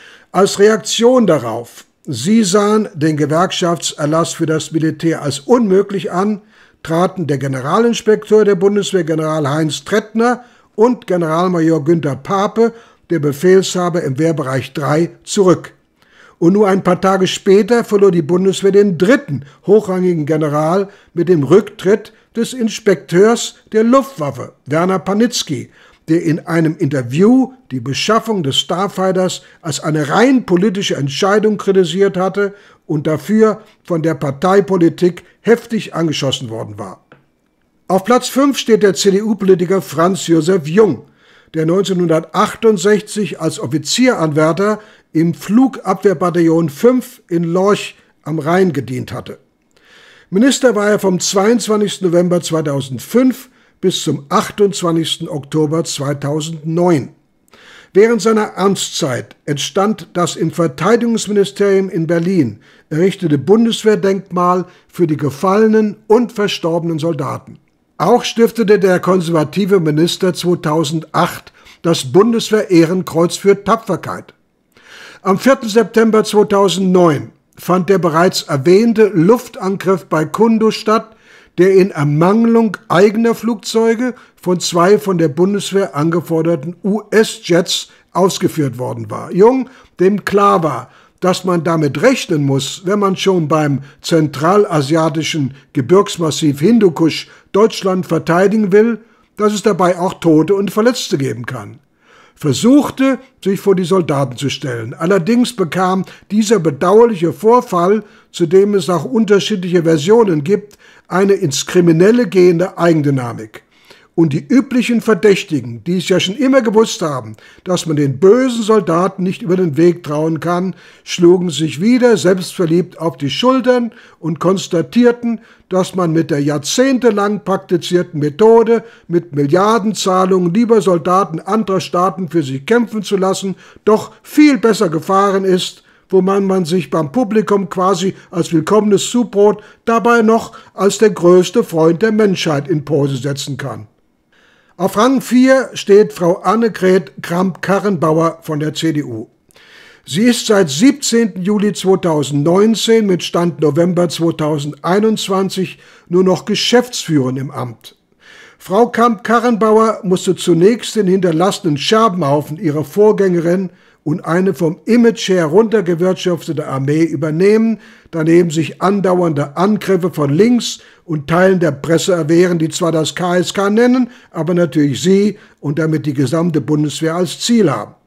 Als Reaktion darauf, sie sahen den Gewerkschaftserlass für das Militär als unmöglich an, traten der Generalinspekteur der Bundeswehr, General Heinz Trettner, und Generalmajor Günther Pape, der Befehlshaber im Wehrbereich drei, zurück. Und nur ein paar Tage später verlor die Bundeswehr den dritten hochrangigen General mit dem Rücktritt des Inspekteurs der Luftwaffe, Werner Panitzky, der in einem Interview die Beschaffung des Starfighters als eine rein politische Entscheidung kritisiert hatte und dafür von der Parteipolitik heftig angeschossen worden war. Auf Platz fünf steht der C D U-Politiker Franz Josef Jung, der neunzehnhundertachtundsechzig als Offizieranwärter im Flugabwehrbataillon fünf in Lorch am Rhein gedient hatte. Minister war er vom zweiundzwanzigsten November zweitausendfünf bis zum achtundzwanzigsten Oktober zweitausendneun. Während seiner Amtszeit entstand das im Verteidigungsministerium in Berlin errichtete Bundeswehrdenkmal für die gefallenen und verstorbenen Soldaten. Auch stiftete der konservative Minister zweitausendacht das Bundeswehr-Ehrenkreuz für Tapferkeit. Am vierten September zweitausendneun fand der bereits erwähnte Luftangriff bei Kunduz statt, der in Ermangelung eigener Flugzeuge von zwei von der Bundeswehr angeforderten U S-Jets ausgeführt worden war. Jung, dem klar war, dass man damit rechnen muss, wenn man schon beim zentralasiatischen Gebirgsmassiv Hindukusch Deutschland verteidigen will, dass es dabei auch Tote und Verletzte geben kann. Versuchte, sich vor die Soldaten zu stellen. Allerdings bekam dieser bedauerliche Vorfall, zu dem es auch unterschiedliche Versionen gibt, eine ins Kriminelle gehende Eigendynamik. Und die üblichen Verdächtigen, die es ja schon immer gewusst haben, dass man den bösen Soldaten nicht über den Weg trauen kann, schlugen sich wieder selbstverliebt auf die Schultern und konstatierten, dass man mit der jahrzehntelang praktizierten Methode, mit Milliardenzahlungen lieber Soldaten anderer Staaten für sich kämpfen zu lassen, doch viel besser gefahren ist, wo man, man sich beim Publikum quasi als willkommenes Zubrot dabei noch als der größte Freund der Menschheit in Pose setzen kann. Auf Rang vier steht Frau Annegret Kramp-Karrenbauer von der C D U. Sie ist seit siebzehnten Juli zweitausendneunzehn mit Stand November zweitausendeinundzwanzig nur noch Geschäftsführerin im Amt. Frau Kramp-Karrenbauer musste zunächst den hinterlassenen Scherbenhaufen ihrer Vorgängerin und eine vom Image her runtergewirtschaftete Armee übernehmen, daneben sich andauernde Angriffe von links und Teilen der Presse erwehren, die zwar das K S K nennen, aber natürlich sie und damit die gesamte Bundeswehr als Ziel haben.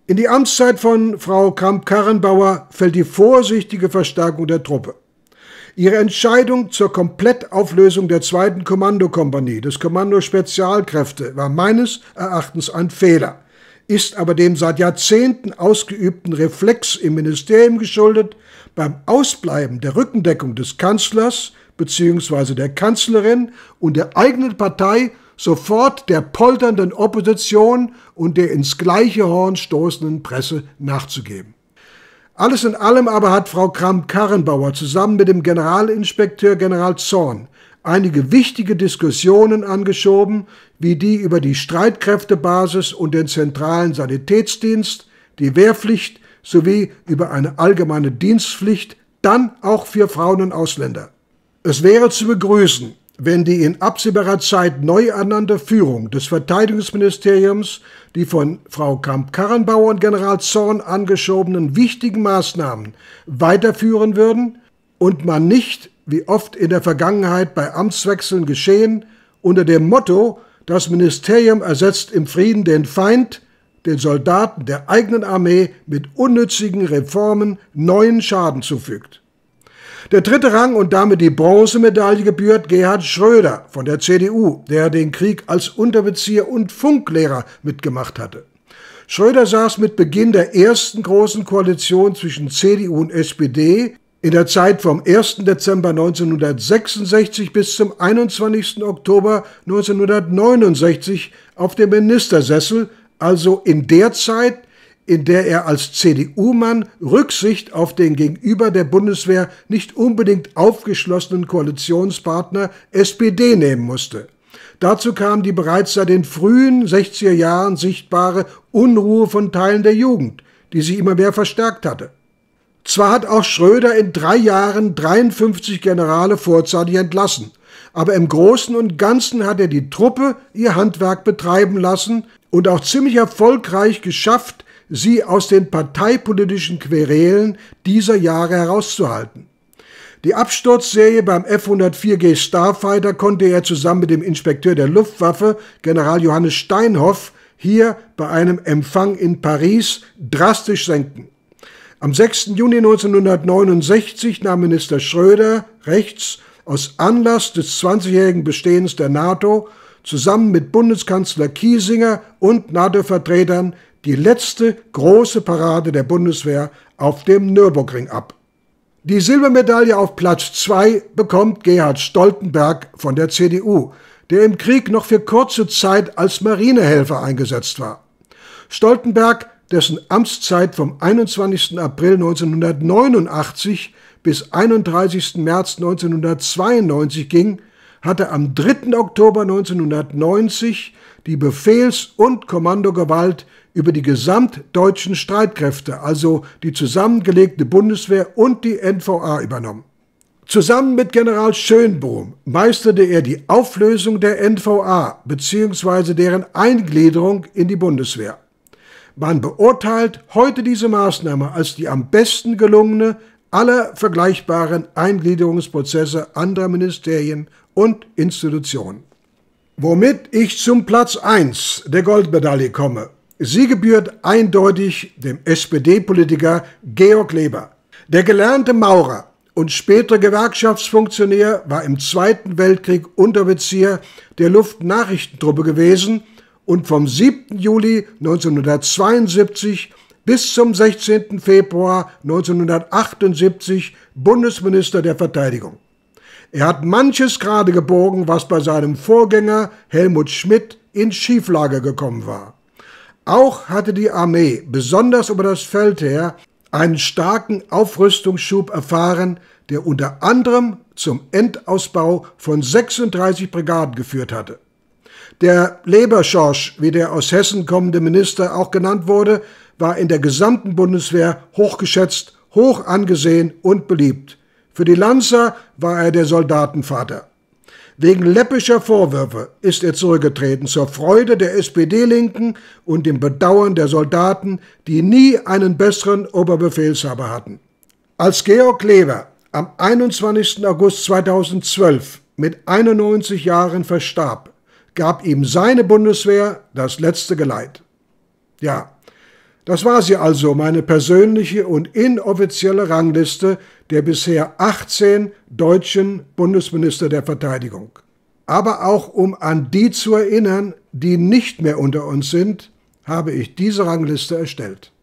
In die Amtszeit von Frau Kramp-Karrenbauer fällt die vorsichtige Verstärkung der Truppe. Ihre Entscheidung zur Komplettauflösung der zweiten Kommandokompanie des Kommando Spezialkräfte war meines Erachtens ein Fehler, ist aber dem seit Jahrzehnten ausgeübten Reflex im Ministerium geschuldet, beim Ausbleiben der Rückendeckung des Kanzlers bzw. der Kanzlerin und der eigenen Partei sofort der polternden Opposition und der ins gleiche Horn stoßenden Presse nachzugeben. Alles in allem aber hat Frau Kramp-Karrenbauer zusammen mit dem Generalinspekteur General Zorn einige wichtige Diskussionen angeschoben, wie die über die Streitkräftebasis und den zentralen Sanitätsdienst, die Wehrpflicht sowie über eine allgemeine Dienstpflicht, dann auch für Frauen und Ausländer. Es wäre zu begrüßen, wenn die in absehbarer Zeit neu ernannte Führung des Verteidigungsministeriums die von Frau Kramp-Karrenbauer und General Zorn angeschobenen wichtigen Maßnahmen weiterführen würden und man nicht, wie oft in der Vergangenheit bei Amtswechseln geschehen, unter dem Motto, das Ministerium ersetzt im Frieden den Feind, den Soldaten der eigenen Armee mit unnützigen Reformen neuen Schaden zufügt. Der dritte Rang und damit die Bronzemedaille gebührt Gerhard Schröder von der C D U, der den Krieg als Unterbezieher und Funklehrer mitgemacht hatte. Schröder saß mit Beginn der ersten großen Koalition zwischen C D U und S P D in der Zeit vom ersten Dezember neunzehnhundertsechsundsechzig bis zum einundzwanzigsten Oktober neunzehnhundertneunundsechzig auf dem Ministersessel, also in der Zeit, in der er als C D U-Mann Rücksicht auf den gegenüber der Bundeswehr nicht unbedingt aufgeschlossenen Koalitionspartner S P D nehmen musste. Dazu kam die bereits seit den frühen sechziger Jahren sichtbare Unruhe von Teilen der Jugend, die sich immer mehr verstärkt hatte. Zwar hat auch Schröder in drei Jahren dreiundfünfzig Generale vorzeitig entlassen, aber im Großen und Ganzen hat er die Truppe ihr Handwerk betreiben lassen und auch ziemlich erfolgreich geschafft, sie aus den parteipolitischen Querelen dieser Jahre herauszuhalten. Die Absturzserie beim F hundertvier G Starfighter konnte er zusammen mit dem Inspekteur der Luftwaffe, General Johannes Steinhoff, hier bei einem Empfang in Paris drastisch senken. Am sechsten Juni neunzehnhundertneunundsechzig nahm Minister Schröder rechts aus Anlass des zwanzigjährigen Bestehens der NATO zusammen mit Bundeskanzler Kiesinger und NATO-Vertretern die letzte große Parade der Bundeswehr auf dem Nürburgring ab. Die Silbermedaille auf Platz zwei bekommt Gerhard Stoltenberg von der C D U, der im Krieg noch für kurze Zeit als Marinehelfer eingesetzt war. Stoltenberg, dessen Amtszeit vom einundzwanzigsten April neunzehnhundertneunundachtzig bis einunddreißigsten März neunzehnhundertzweiundneunzig ging, hatte am dritten Oktober neunzehnhundertneunzig die Befehls- und Kommandogewalt über die gesamtdeutschen Streitkräfte, also die zusammengelegte Bundeswehr und die N V A, übernommen. Zusammen mit General Schönbohm meisterte er die Auflösung der N V A bzw. deren Eingliederung in die Bundeswehr. Man beurteilt heute diese Maßnahme als die am besten gelungene aller vergleichbaren Eingliederungsprozesse anderer Ministerien und Institutionen. Womit ich zum Platz eins der Goldmedaille komme. Sie gebührt eindeutig dem S P D-Politiker Georg Leber. Der gelernte Maurer und spätere Gewerkschaftsfunktionär war im Zweiten Weltkrieg Unteroffizier der Luftnachrichtentruppe gewesen und vom siebten Juli neunzehnhundertzweiundsiebzig bis zum sechzehnten Februar neunzehnhundertachtundsiebzig Bundesminister der Verteidigung. Er hat manches gerade gebogen, was bei seinem Vorgänger Helmut Schmidt in Schieflage gekommen war. Auch hatte die Armee, besonders über das Feldheer, einen starken Aufrüstungsschub erfahren, der unter anderem zum Endausbau von sechsunddreißig Brigaden geführt hatte. Der Leberschorsch, wie der aus Hessen kommende Minister auch genannt wurde, war in der gesamten Bundeswehr hochgeschätzt, hoch angesehen und beliebt. Für die Lanzer war er der Soldatenvater. Wegen läppischer Vorwürfe ist er zurückgetreten, zur Freude der S P D-Linken und dem Bedauern der Soldaten, die nie einen besseren Oberbefehlshaber hatten. Als Georg Leber am einundzwanzigsten August zweitausendzwölf mit einundneunzig Jahren verstarb, gab ihm seine Bundeswehr das letzte Geleit. Ja, Das war sie also, meine persönliche und inoffizielle Rangliste der bisher achtzehn deutschen Bundesminister der Verteidigung. Aber auch um an die zu erinnern, die nicht mehr unter uns sind, habe ich diese Rangliste erstellt.